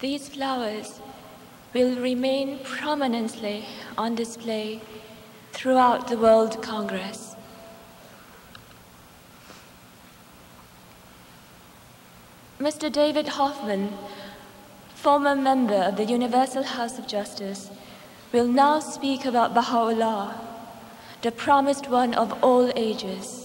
These flowers will remain prominently on display throughout the World Congress. Mister David Hoffman, former member of the Universal House of Justice, will now speak about Baha'u'llah, the promised one of all ages.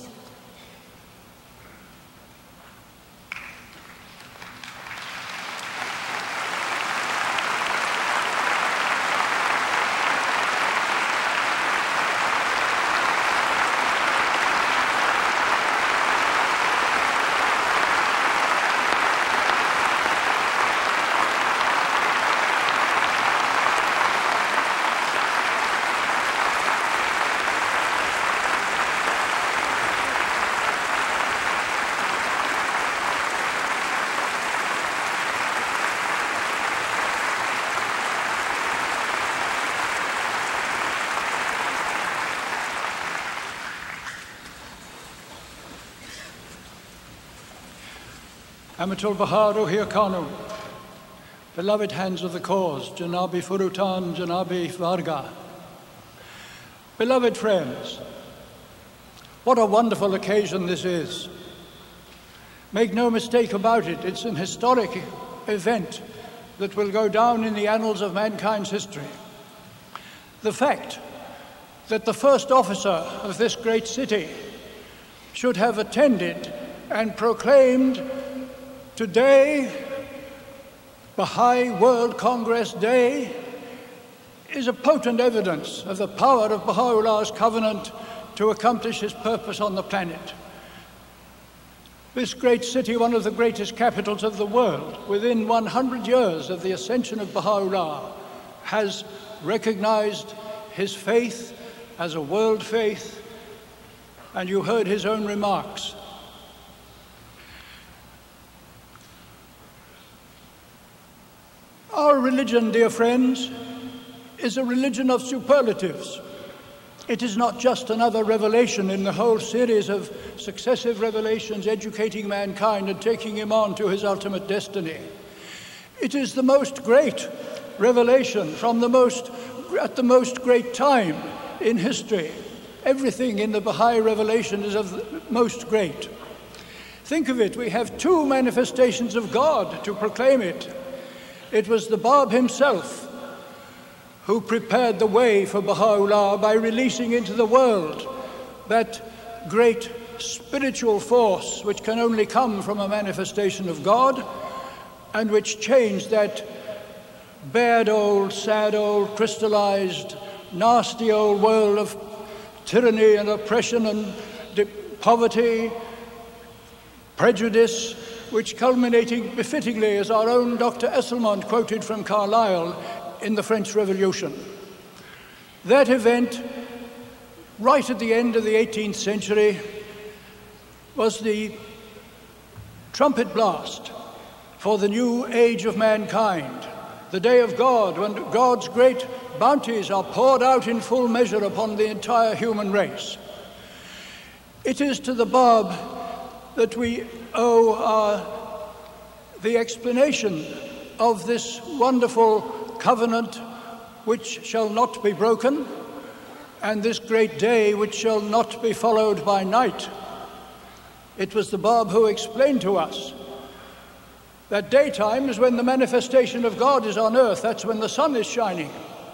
Abdu'l-Baha Ruhi Kanu, beloved hands of the cause, Janabi Furutan, Janabi Varga. Beloved friends, what a wonderful occasion this is. Make no mistake about it, it's an historic event that will go down in the annals of mankind's history. The fact that the first officer of this great city should have attended and proclaimed today, Baha'i World Congress Day, is a potent evidence of the power of Baha'u'llah's covenant to accomplish his purpose on the planet. This great city, one of the greatest capitals of the world, within one hundred years of the ascension of Baha'u'llah, has recognized his faith as a world faith, and you heard his own remarks. Our religion, dear friends, is a religion of superlatives. It is not just another revelation in the whole series of successive revelations educating mankind and taking him on to his ultimate destiny. It is the most great revelation from the most, at the most great time in history. Everything in the Baha'i revelation is of the most great. Think of it, we have two manifestations of God to proclaim it. It was the Bab himself who prepared the way for Baha'u'llah by releasing into the world that great spiritual force which can only come from a manifestation of God and which changed that bad old, sad old, crystallized, nasty old world of tyranny and oppression and poverty, prejudice, which culminating befittingly, as our own Doctor Esselmont quoted from Carlyle, in the French Revolution. That event, right at the end of the eighteenth century, was the trumpet blast for the new age of mankind, the day of God, when God's great bounties are poured out in full measure upon the entire human race. It is to the Bab that we owe uh, the explanation of this wonderful covenant which shall not be broken, and this great day which shall not be followed by night. It was the Bab who explained to us that daytime is when the manifestation of God is on earth, that's when the sun is shining.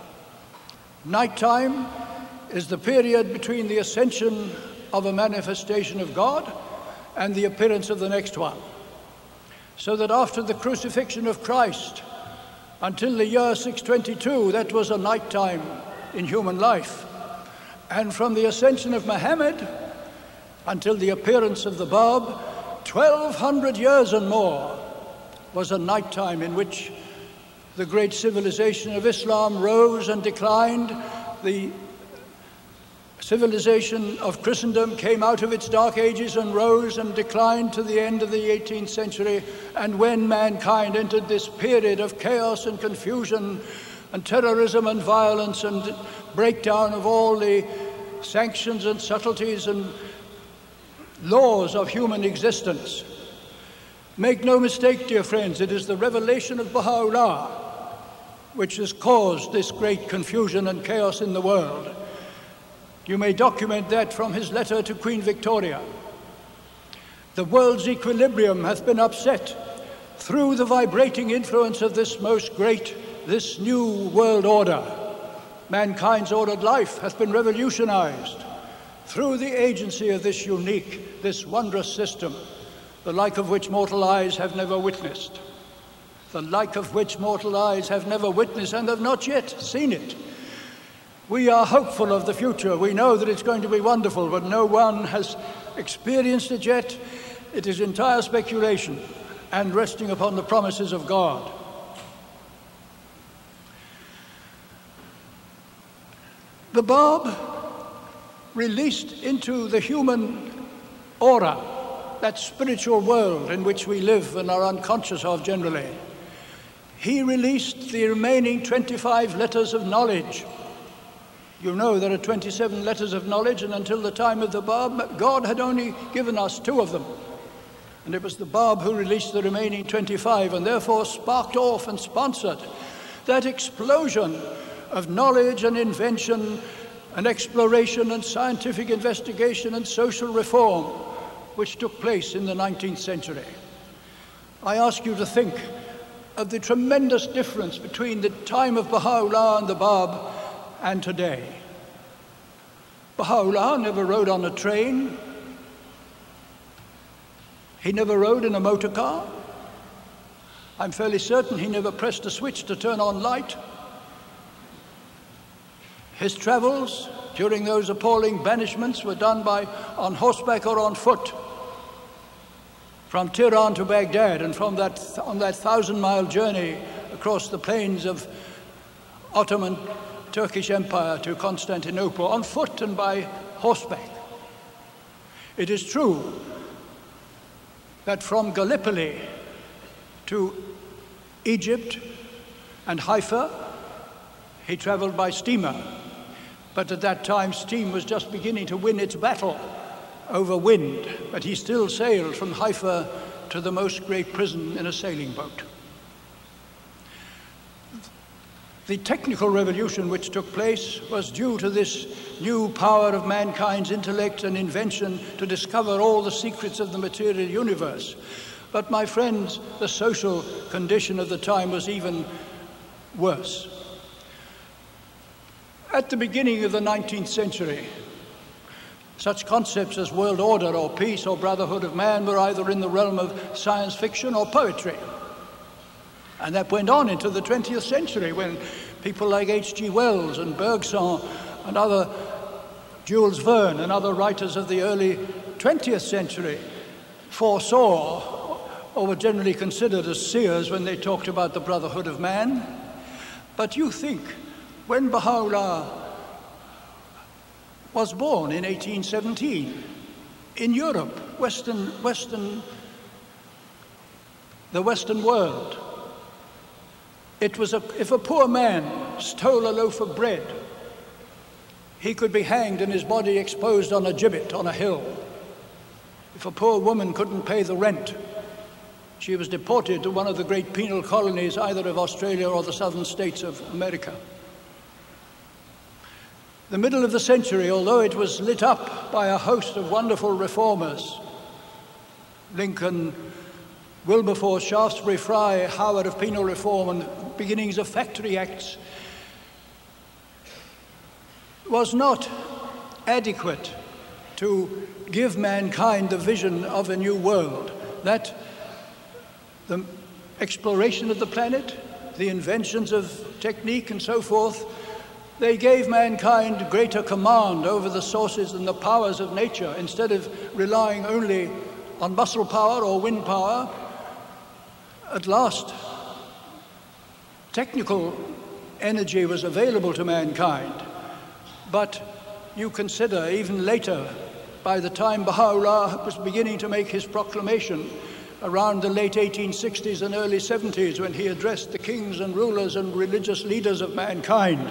Nighttime is the period between the ascension of a manifestation of God and the appearance of the next one. So that after the crucifixion of Christ, until the year six twenty-two, that was a nighttime in human life. And from the ascension of Muhammad until the appearance of the Bab, twelve hundred years and more was a nighttime in which the great civilization of Islam rose and declined. The civilization of Christendom came out of its dark ages and rose and declined to the end of the eighteenth century. And when mankind entered this period of chaos and confusion and terrorism and violence and breakdown of all the sanctions and subtleties and laws of human existence, Make no mistake, dear friends, it is the revelation of Baha'u'llah which has caused this great confusion and chaos in the world. You may document that from his letter to Queen Victoria. The world's equilibrium hath been upset through the vibrating influence of this most great, this new world order. Mankind's ordered life hath been revolutionized through the agency of this unique, this wondrous system, the like of which mortal eyes have never witnessed. The like of which mortal eyes have never witnessed and have not yet seen it. We are hopeful of the future. We know that it's going to be wonderful, but no one has experienced it yet. It is entire speculation and resting upon the promises of God. The Bab released into the human aura, that spiritual world in which we live and are unconscious of generally. He released the remaining twenty-five letters of knowledge. You know there are twenty-seven letters of knowledge, and until the time of the Bab, God had only given us two of them. And it was the Bab who released the remaining twenty-five, and therefore sparked off and sponsored that explosion of knowledge and invention and exploration and scientific investigation and social reform which took place in the nineteenth century. I ask you to think of the tremendous difference between the time of Baha'u'llah and the Bab and today. Baha'u'llah never rode on a train. He never rode in a motor car. I'm fairly certain he never pressed a switch to turn on light. His travels during those appalling banishments were done by on horseback or on foot from Tehran to Baghdad, and from that on that thousand-mile journey across the plains of Ottoman Turkish Empire to Constantinople, on foot and by horseback. It is true that from Gallipoli to Egypt and Haifa, he traveled by steamer. But at that time, steam was just beginning to win its battle over wind. But he still sailed from Haifa to the most great prison in a sailing boat. The technical revolution which took place was due to this new power of mankind's intellect and invention to discover all the secrets of the material universe. But my friends, the social condition of the time was even worse. At the beginning of the nineteenth century, such concepts as world order or peace or brotherhood of man were either in the realm of science fiction or poetry. And that went on into the twentieth century when people like H G Wells and Bergson and other, Jules Verne and other writers of the early twentieth century foresaw, or were generally considered as seers when they talked about the brotherhood of man. But you think, when Baha'u'llah was born in eighteen seventeen in Europe, Western, Western, the Western world, it was a, if a poor man stole a loaf of bread, he could be hanged and his body exposed on a gibbet on a hill. If a poor woman couldn't pay the rent, she was deported to one of the great penal colonies, either of Australia or the southern states of America. The middle of the century, although it was lit up by a host of wonderful reformers, Lincoln, Wilberforce, Shaftesbury, Fry, Howard of penal reform, and beginnings of factory acts, was not adequate to give mankind the vision of a new world, that the exploration of the planet, the inventions of technique and so forth, they gave mankind greater command over the sources and the powers of nature. Instead of relying only on muscle power or wind power, at last technical energy was available to mankind. But you consider, even later, by the time Baha'u'llah was beginning to make his proclamation, around the late eighteen sixties and early seventies, when he addressed the kings and rulers and religious leaders of mankind,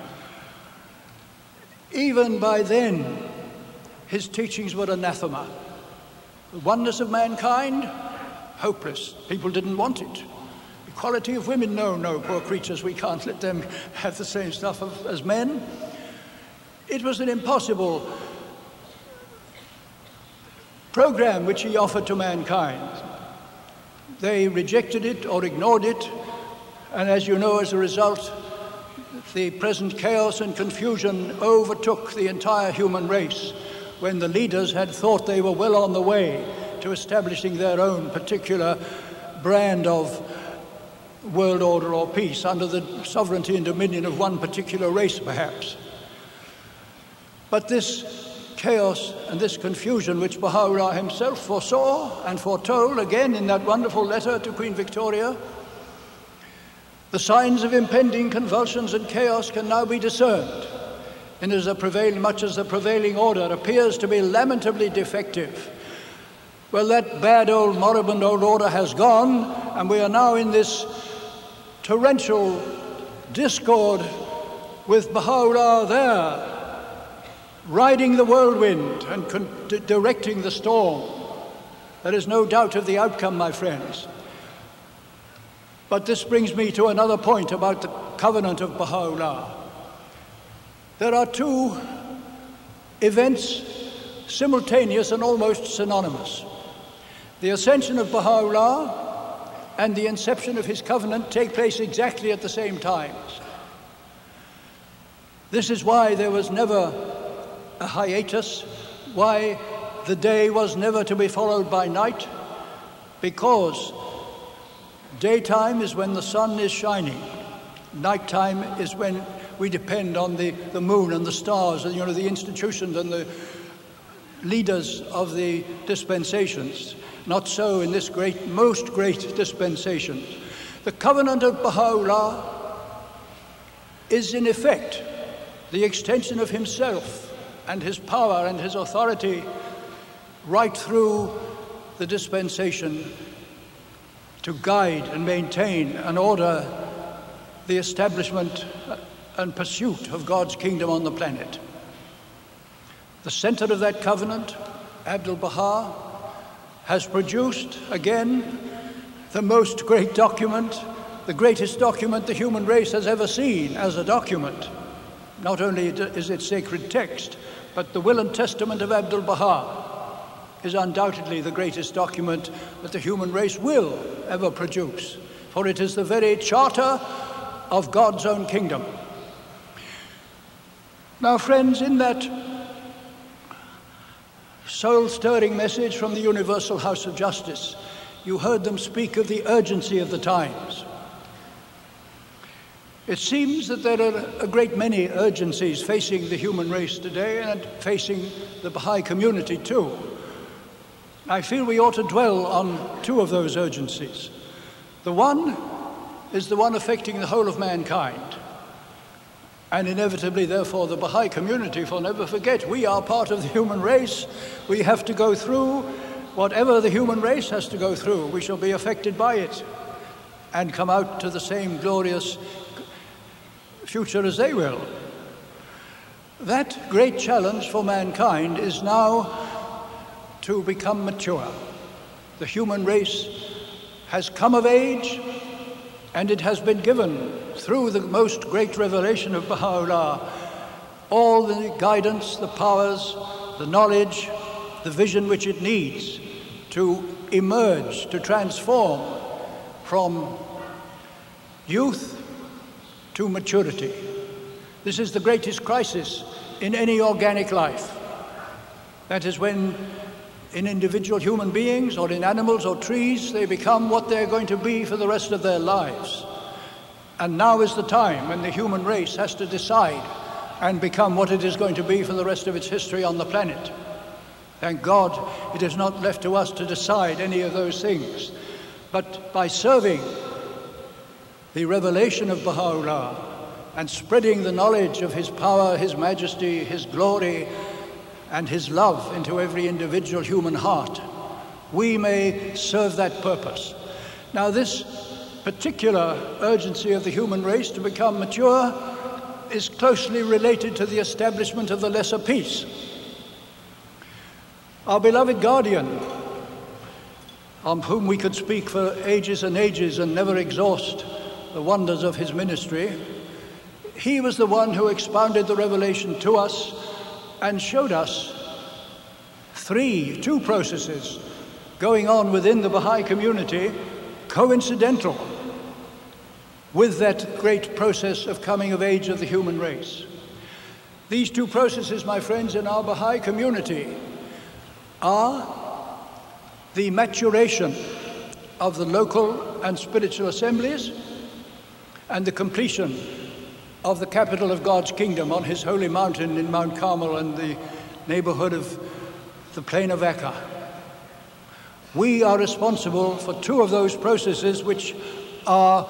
even by then, his teachings were anathema. The oneness of mankind, hopeless. People didn't want it. Equality of women, no, no, poor creatures, we can't let them have the same stuff of, as men. It was an impossible program which he offered to mankind. They rejected it or ignored it, and as you know, as a result, the present chaos and confusion overtook the entire human race when the leaders had thought they were well on the way to establishing their own particular brand of world order or peace under the sovereignty and dominion of one particular race, perhaps. But this chaos and this confusion, which Baha'u'llah himself foresaw and foretold again in that wonderful letter to Queen Victoria, the signs of impending convulsions and chaos can now be discerned, and as a prevailing, much as the prevailing order appears to be lamentably defective, well, that bad old moribund old order has gone, and we are now in this torrential discord with Baha'u'llah there, riding the whirlwind and directing the storm. There is no doubt of the outcome, my friends. But this brings me to another point about the covenant of Baha'u'llah. There are two events simultaneous and almost synonymous. The ascension of Baha'u'llah and the inception of his covenant take place exactly at the same time. This is why there was never a hiatus, why the day was never to be followed by night, because daytime is when the sun is shining. Nighttime is when we depend on the, the moon and the stars, and you know, the institutions and the leaders of the dispensations. Not so in this great, most great dispensation. The covenant of Baha'u'llah is in effect the extension of himself and his power and his authority right through the dispensation to guide and maintain and order the establishment and pursuit of God's kingdom on the planet. The center of that covenant, Abdu'l-Baha, has produced, again, the most great document, the greatest document the human race has ever seen as a document. Not only is it sacred text, but the will and testament of Abdu'l-Baha is undoubtedly the greatest document that the human race will ever produce, for it is the very charter of God's own kingdom. Now, friends, in that soul-stirring message from the Universal House of Justice, you heard them speak of the urgency of the times. It seems that there are a great many urgencies facing the human race today and facing the Baha'i community too. I feel we ought to dwell on two of those urgencies. The one is the one affecting the whole of mankind, and inevitably, therefore, the Baha'i community, for never forget, we are part of the human race. We have to go through whatever the human race has to go through. We shall be affected by it and come out to the same glorious future as they will. That great challenge for mankind is now to become mature. The human race has come of age, and it has been given, through the most great revelation of Baha'u'llah, all the guidance, the powers, the knowledge, the vision which it needs to emerge, to transform from youth to maturity. This is the greatest crisis in any organic life. That is when in individual human beings or in animals or trees, they become what they're going to be for the rest of their lives. And now is the time when the human race has to decide and become what it is going to be for the rest of its history on the planet. Thank God it is not left to us to decide any of those things. But by serving the revelation of Baha'u'llah and spreading the knowledge of his power, his majesty, his glory, and his love into every individual human heart, we may serve that purpose. Now, this particular urgency of the human race to become mature is closely related to the establishment of the lesser peace. Our beloved guardian, on whom we could speak for ages and ages and never exhaust the wonders of his ministry, he was the one who expounded the revelation to us and showed us three, two processes going on within the Baha'i community, coincidental with that great process of coming of age of the human race. These two processes, my friends, in our Baha'i community are the maturation of the local and spiritual assemblies and the completion of the capital of God's kingdom on his holy mountain in Mount Carmel and the neighborhood of the plain of Akka. We are responsible for two of those processes which are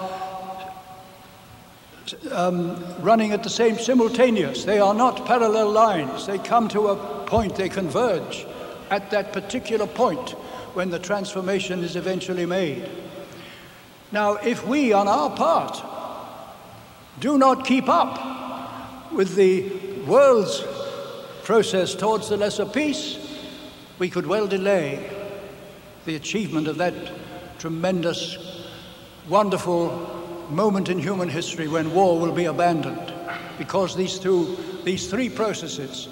um, running at the same simultaneous. They are not parallel lines. They come to a point, they converge at that particular point when the transformation is eventually made. Now, if we, on our part, do not keep up with the world's process towards the lesser peace, we could well delay the achievement of that tremendous, wonderful moment in human history when war will be abandoned, because these two, these three processes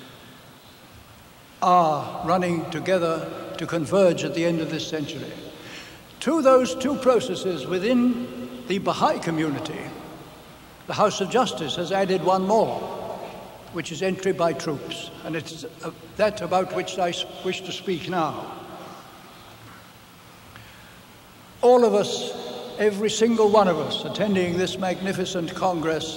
are running together to converge at the end of this century. To those two processes within the Baha'i community, the House of Justice has added one more, which is entry by troops, and it's that about which I wish to speak now. All of us, every single one of us attending this magnificent Congress,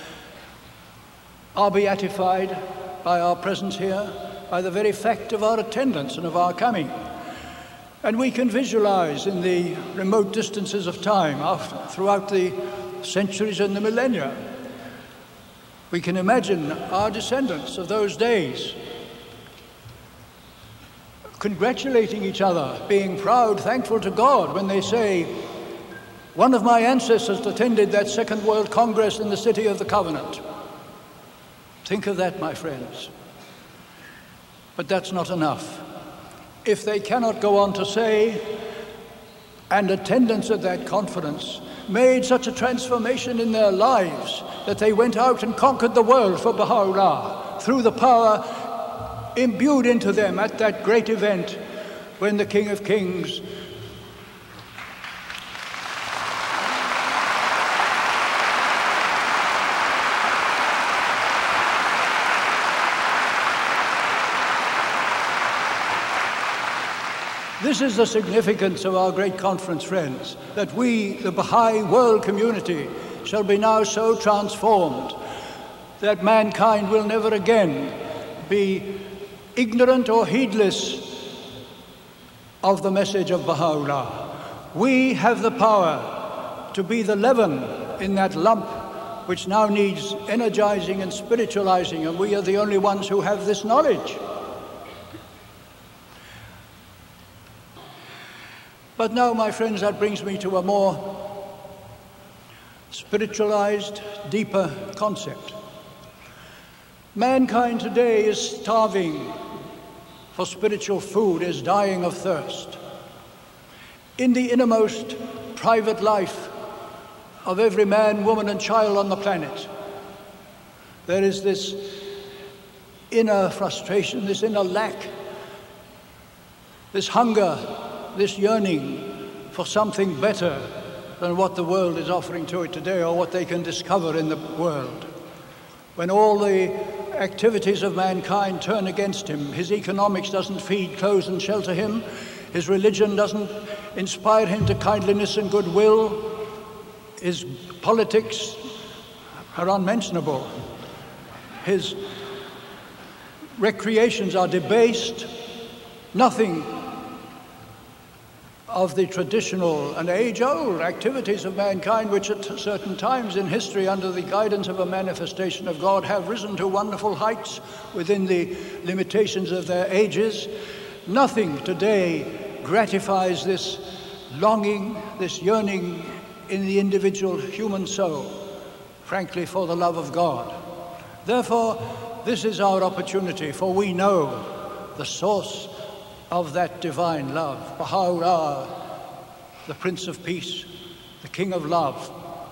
are beatified by our presence here, by the very fact of our attendance and of our coming. And we can visualize in the remote distances of time after, throughout the centuries and the millennia, we can imagine our descendants of those days congratulating each other, being proud, thankful to God when they say, one of my ancestors attended that Second World Congress in the city of the Covenant. Think of that, my friends. But that's not enough. If they cannot go on to say, and attendance at that conference made such a transformation in their lives that they went out and conquered the world for Baha'u'llah through the power imbued into them at that great event when the King of Kings This is the significance of our great conference, friends, that we, the Baha'i world community, shall be now so transformed that mankind will never again be ignorant or heedless of the message of Baha'u'llah. We have the power to be the leaven in that lump which now needs energizing and spiritualizing, and we are the only ones who have this knowledge. But now, my friends, that brings me to a more spiritualized, deeper concept. Mankind today is starving for spiritual food, is dying of thirst. In the innermost private life of every man, woman, and child on the planet, there is this inner frustration, this inner lack, this hunger, this yearning for something better than what the world is offering to it today or what they can discover in the world. When all the activities of mankind turn against him, his economics doesn't feed, clothe, and shelter him, his religion doesn't inspire him to kindliness and goodwill, his politics are unmentionable, his recreations are debased, nothing of the traditional and age-old activities of mankind, which at certain times in history, under the guidance of a manifestation of God, have risen to wonderful heights within the limitations of their ages. Nothing today gratifies this longing, this yearning in the individual human soul, frankly, for the love of God. Therefore, this is our opportunity, for we know the source of that divine love. Baha'u'llah, the Prince of Peace, the King of Love.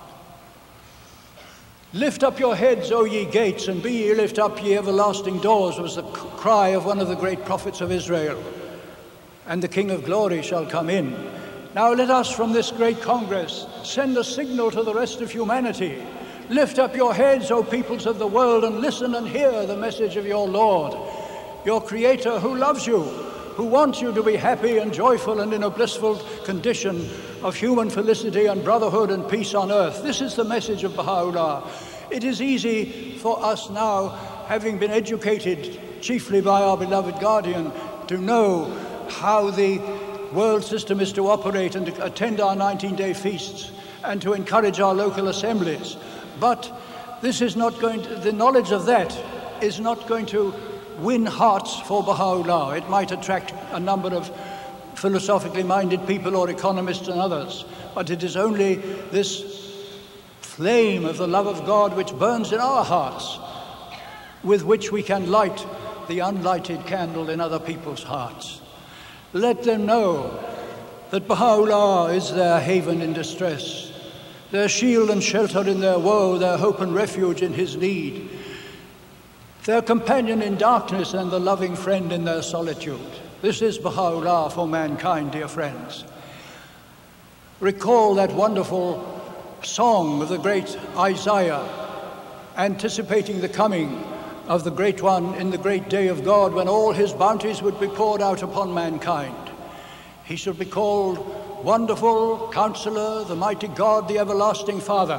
Lift up your heads, O ye gates, and be ye lift up, ye everlasting doors, was the cry of one of the great prophets of Israel. And the King of Glory shall come in. Now let us from this great Congress send a signal to the rest of humanity. Lift up your heads, O peoples of the world, and listen and hear the message of your Lord, your Creator who loves you, who wants you to be happy and joyful and in a blissful condition of human felicity and brotherhood and peace on earth. This is the message of Baha'u'llah. It is easy for us now, having been educated chiefly by our beloved guardian, to know how the world system is to operate and to attend our nineteen-day feasts and to encourage our local assemblies. But this is not going to, the knowledge of that is not going to win hearts for Baha'u'llah. It might attract a number of philosophically minded people or economists and others, but it is only this flame of the love of God which burns in our hearts with which we can light the unlighted candle in other people's hearts. Let them know that Baha'u'llah is their haven in distress, their shield and shelter in their woe, their hope and refuge in his need, their companion in darkness and the loving friend in their solitude. This is Baha'u'llah for mankind, dear friends. Recall that wonderful song of the great Isaiah, anticipating the coming of the Great One in the great day of God, when all his bounties would be poured out upon mankind. He shall be called Wonderful Counselor, the Mighty God, the Everlasting Father.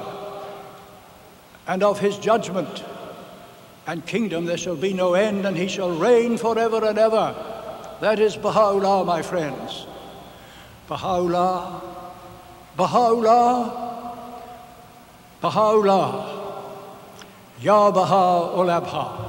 And of his judgment and kingdom there shall be no end, and he shall reign forever and ever. That is Baha'u'llah, my friends. Baha'u'llah, Baha'u'llah, Baha'u'llah, Ya Baha'u'lláh.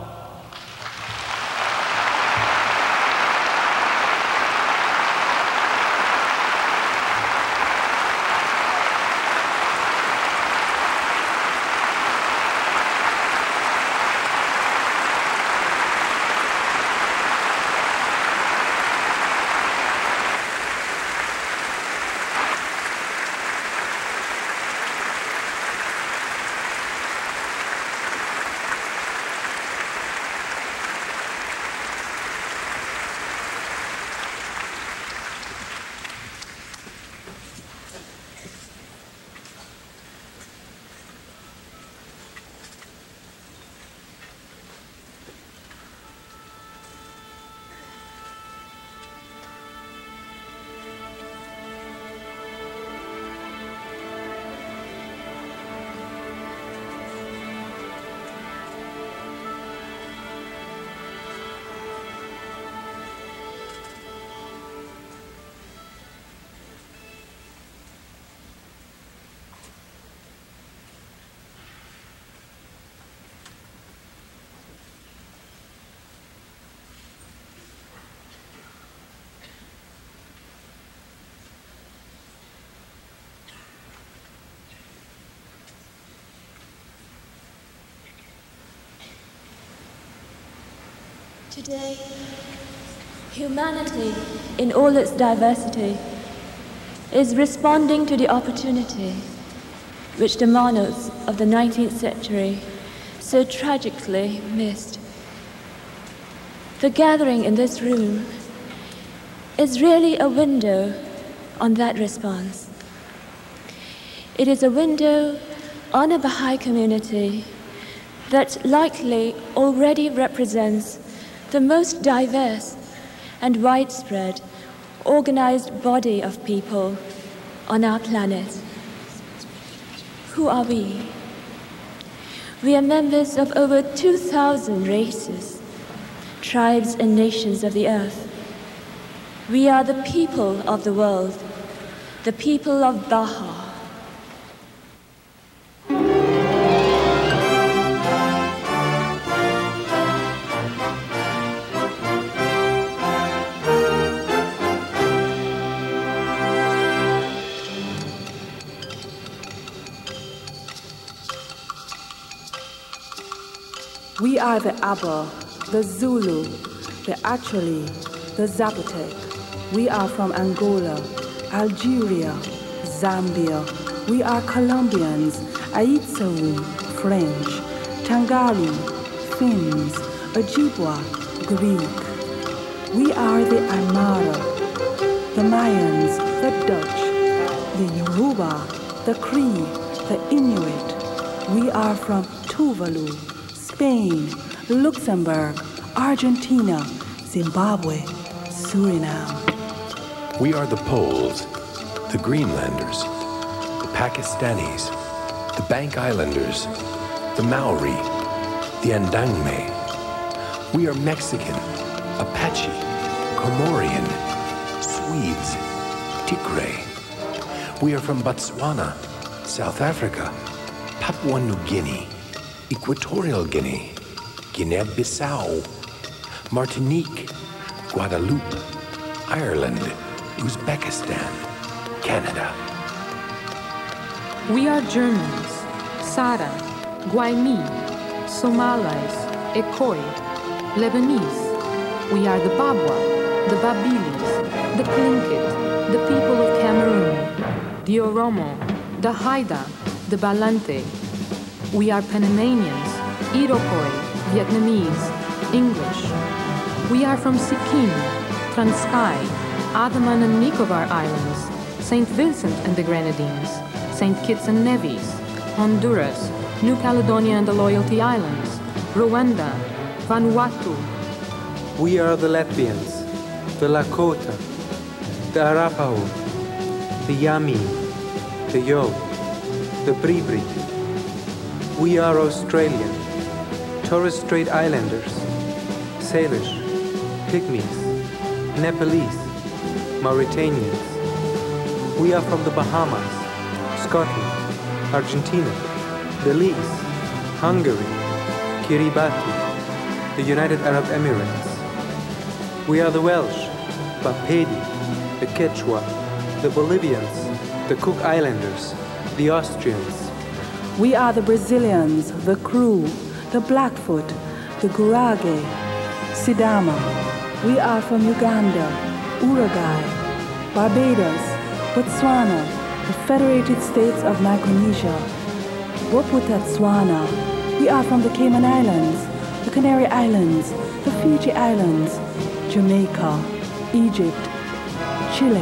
Today, humanity, in all its diversity, is responding to the opportunity which the monarchs of the nineteenth century so tragically missed. The gathering in this room is really a window on that response. It is a window on a Baha'i community that likely already represents the most diverse and widespread organized body of people on our planet. Who are we? We are members of over two thousand races, tribes and nations of the earth. We are the people of the world, the people of Baha. We are the Aba, the Zulu, the Acholi, the Zapotec. We are from Angola, Algeria, Zambia. We are Colombians, Aitsaoum, French, Tangali, Finns, Ojibwa, Greek. We are the Aymara, the Mayans, the Dutch, the Yoruba, the Cree, the Inuit. We are from Tuvalu, Spain, Luxembourg, Argentina, Zimbabwe, Suriname. We are the Poles, the Greenlanders, the Pakistanis, the Bank Islanders, the Maori, the Andangme. We are Mexican, Apache, Comorian, Swedes, Tigray. We are from Botswana, South Africa, Papua New Guinea, Equatorial Guinea, Guinea-Bissau, Martinique, Guadeloupe, Ireland, Uzbekistan, Canada. We are Germans, Sara, Guaymi, Somalis, Ekoi, Lebanese. We are the Babwa, the Babilis, the Tlingit, the people of Cameroon, the Oromo, the Haida, the Balante. We are Panamanians, Iroquois, Vietnamese, English. We are from Sikkim, Transkei, Andaman and Nicobar Islands, Saint Vincent and the Grenadines, Saint Kitts and Nevis, Honduras, New Caledonia and the Loyalty Islands, Rwanda, Vanuatu. We are the Latvians, the Lakota, the Arapaho, the Yami, the Yo, the Bribri. We are Australian, Torres Strait Islanders, Salish, Pygmies, Nepalese, Mauritanians. We are from the Bahamas, Scotland, Argentina, Belize, Hungary, Kiribati, the United Arab Emirates. We are the Welsh, Bapedi, the Quechua, the Bolivians, the Cook Islanders, the Austrians. We are the Brazilians, the Kru, the Blackfoot, the Gurage, Sidama. We are from Uganda, Uruguay, Barbados, Botswana, the Federated States of Micronesia, Bophuthatswana. We are from the Cayman Islands, the Canary Islands, the Fiji Islands, Jamaica, Egypt, Chile,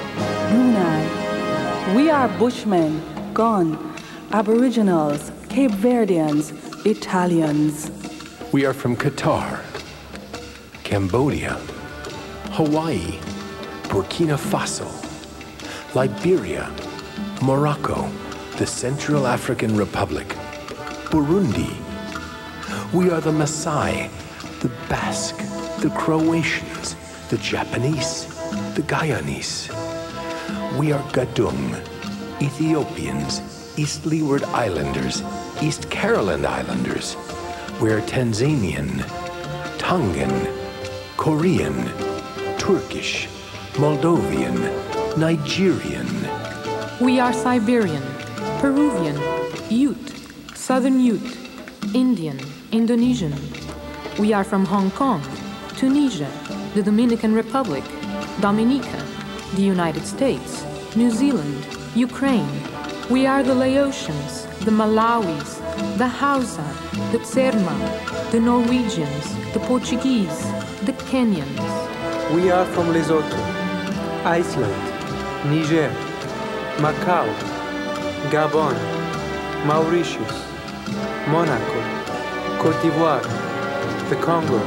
Brunei. We are Bushmen, Gon, Aboriginals, Cape Verdeans, Italians. We are from Qatar, Cambodia, Hawaii, Burkina Faso, Liberia, Morocco, the Central African Republic, Burundi. We are the Maasai, the Basque, the Croatians, the Japanese, the Guyanese. We are Gadung, Ethiopians, East Leeward Islanders, East Caroline Islanders. We are Tanzanian, Tongan, Korean, Turkish, Moldovan, Nigerian. We are Siberian, Peruvian, Ute, Southern Ute, Indian, Indonesian. We are from Hong Kong, Tunisia, the Dominican Republic, Dominica, the United States, New Zealand, Ukraine. We are the Laotians, the Malawis, the Hausa, the Tserma, the Norwegians, the Portuguese, the Kenyans. We are from Lesotho, Iceland, Niger, Macau, Gabon, Mauritius, Monaco, Cote d'Ivoire, the Congo.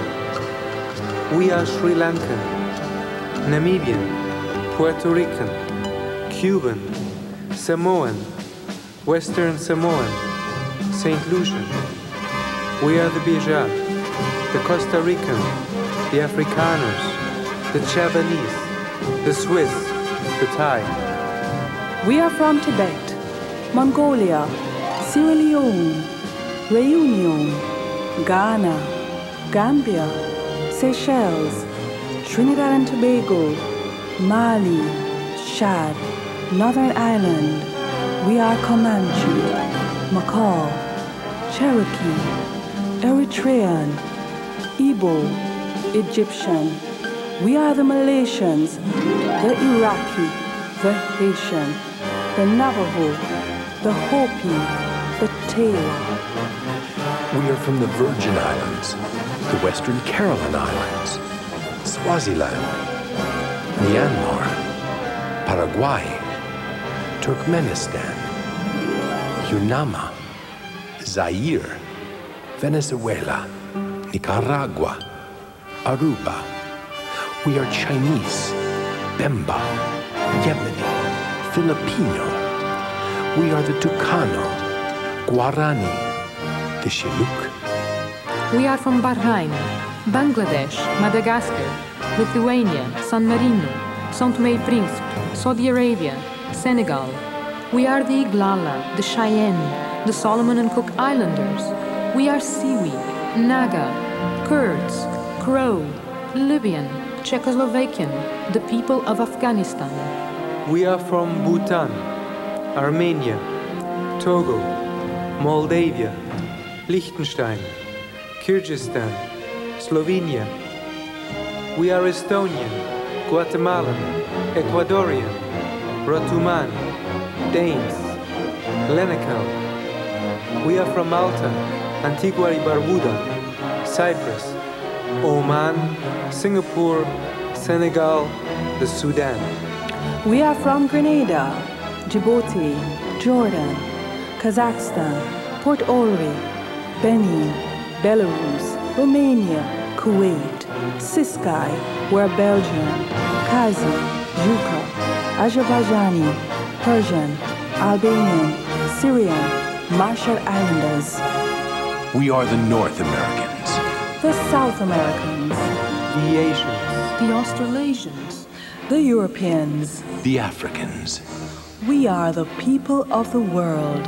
We are Sri Lankan, Namibian, Puerto Rican, Cuban, Samoan, Western Samoan, Saint Lucian. We are the Beja, the Costa Rican, the Afrikaners, the Javanese, the Swiss, the Thai. We are from Tibet, Mongolia, Sierra Leone, Reunion, Ghana, Gambia, Seychelles, Trinidad and Tobago, Mali, Chad, Northern Ireland. We are Comanche, Macaw, Cherokee, Eritrean, Igbo, Egyptian, We are the Malaysians, the Iraqi, the Haitian, the Navajo, the Hopi, the Taylor. We are from the Virgin Islands, the Western Caroline Islands, Swaziland, Myanmar, Paraguay, Turkmenistan, Yunama, Zaire, Venezuela, Nicaragua, Aruba. We are Chinese, Bemba, Yemeni, Filipino. We are the Tucano, Guarani, the Shilluk. We are from Bahrain, Bangladesh, Madagascar, Lithuania, San Marino, Saint Tomé et Príncipe, Saudi Arabia, Senegal. We are the Iglala, the Cheyenne, the Solomon and Cook Islanders. We are Siwi, Naga, Kurds, Crow, Libyan, Czechoslovakian, the people of Afghanistan. We are from Bhutan, Armenia, Togo, Moldavia, Liechtenstein, Kyrgyzstan, Slovenia. We are Estonian, Guatemalan, Ecuadorian, Rotuman, Danes, Lenacal. We are from Malta, Antigua y Barbuda, Cyprus, Oman, Singapore, Senegal, the Sudan. We are from Grenada, Djibouti, Jordan, Kazakhstan, Port Ory, Benin, Belarus, Romania, Kuwait, Siskai, we're Belgian, Kazi, Yuka, Azerbaijani, Persian, Albanian, Syrian, Marshall Islanders. We are the North Americans, The South Americans, the Asians, the Australasians, the Europeans, the Africans. We are the people of the world.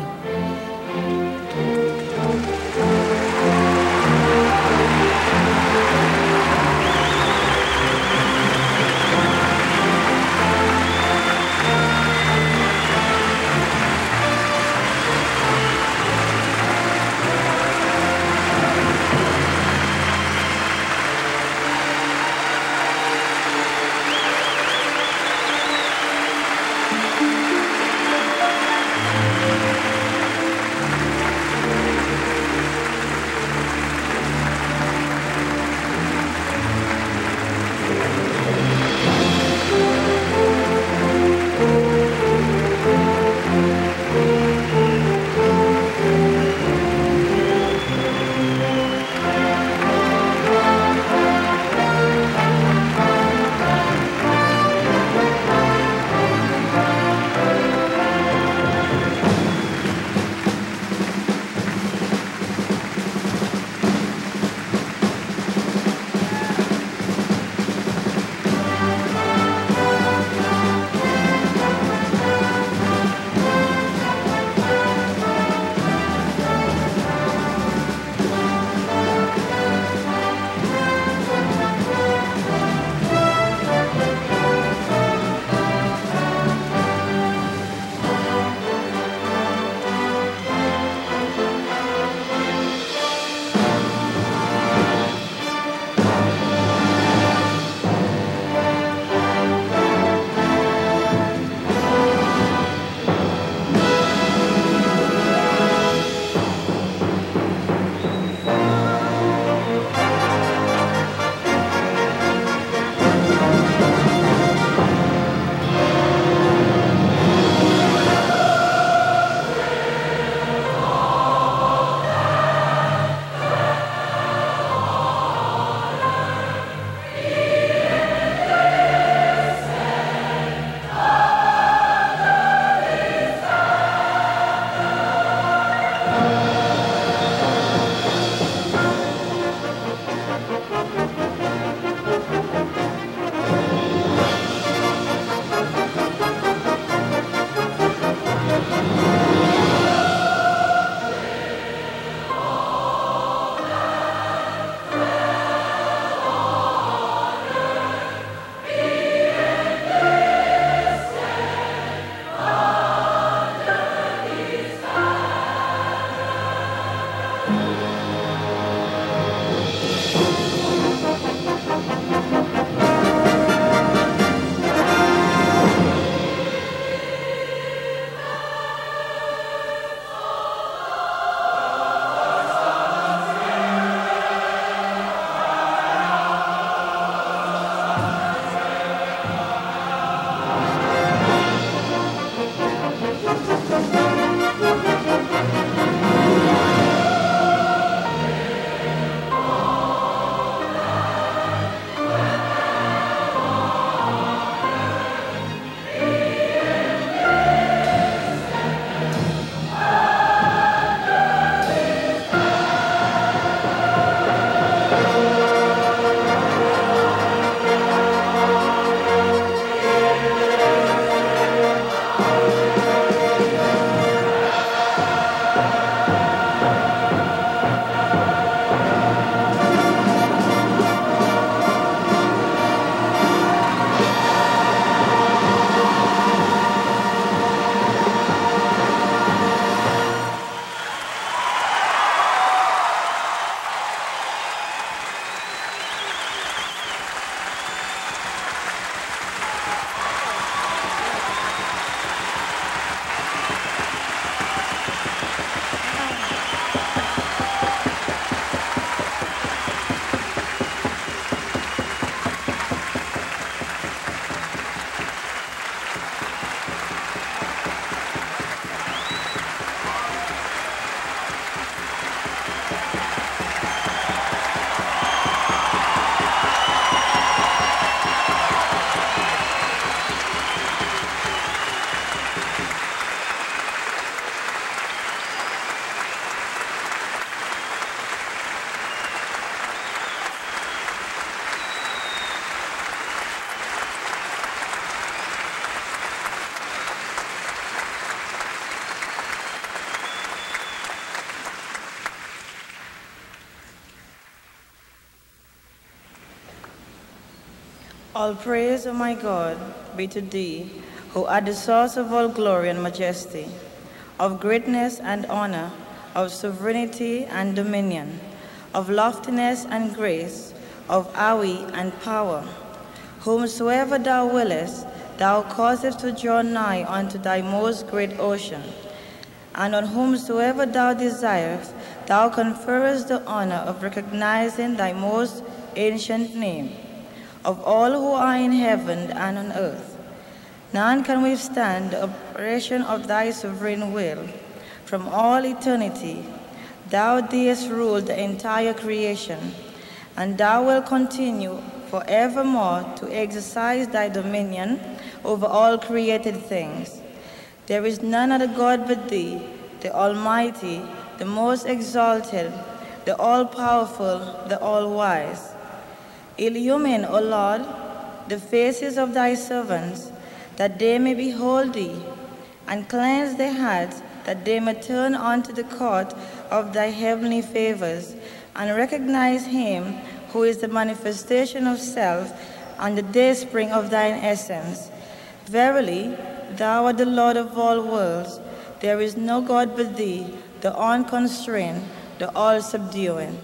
All praise, O my God, be to thee, who art the source of all glory and majesty, of greatness and honor, of sovereignty and dominion, of loftiness and grace, of awe and power. Whomsoever thou willest, thou causest to draw nigh unto thy most great ocean, and on whomsoever thou desirest, thou conferrest the honor of recognizing thy most ancient name, of all who are in heaven and on earth. None can withstand the operation of thy sovereign will. From all eternity, thou didst rule the entire creation, and thou wilt continue forevermore to exercise thy dominion over all created things. There is none other God but thee, the Almighty, the most exalted, the all-powerful, the all-wise. Illumine, O Lord, the faces of thy servants, that they may behold thee, and cleanse their hearts, that they may turn unto the court of thy heavenly favors, and recognize him who is the manifestation of self and the dayspring of thine essence. Verily, thou art the Lord of all worlds. There is no God but thee, the unconstrained, the all-subduing.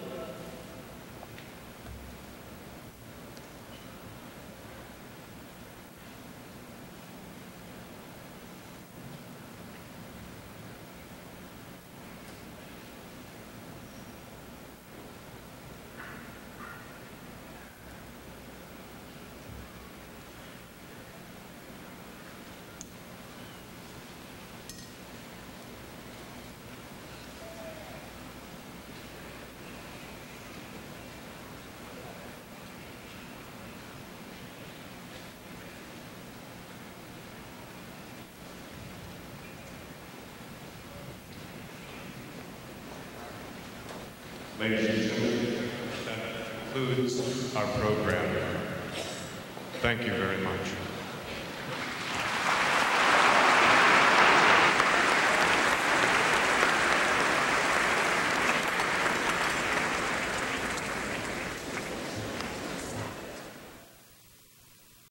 Ladies and gentlemen, that concludes our program. Thank you very much.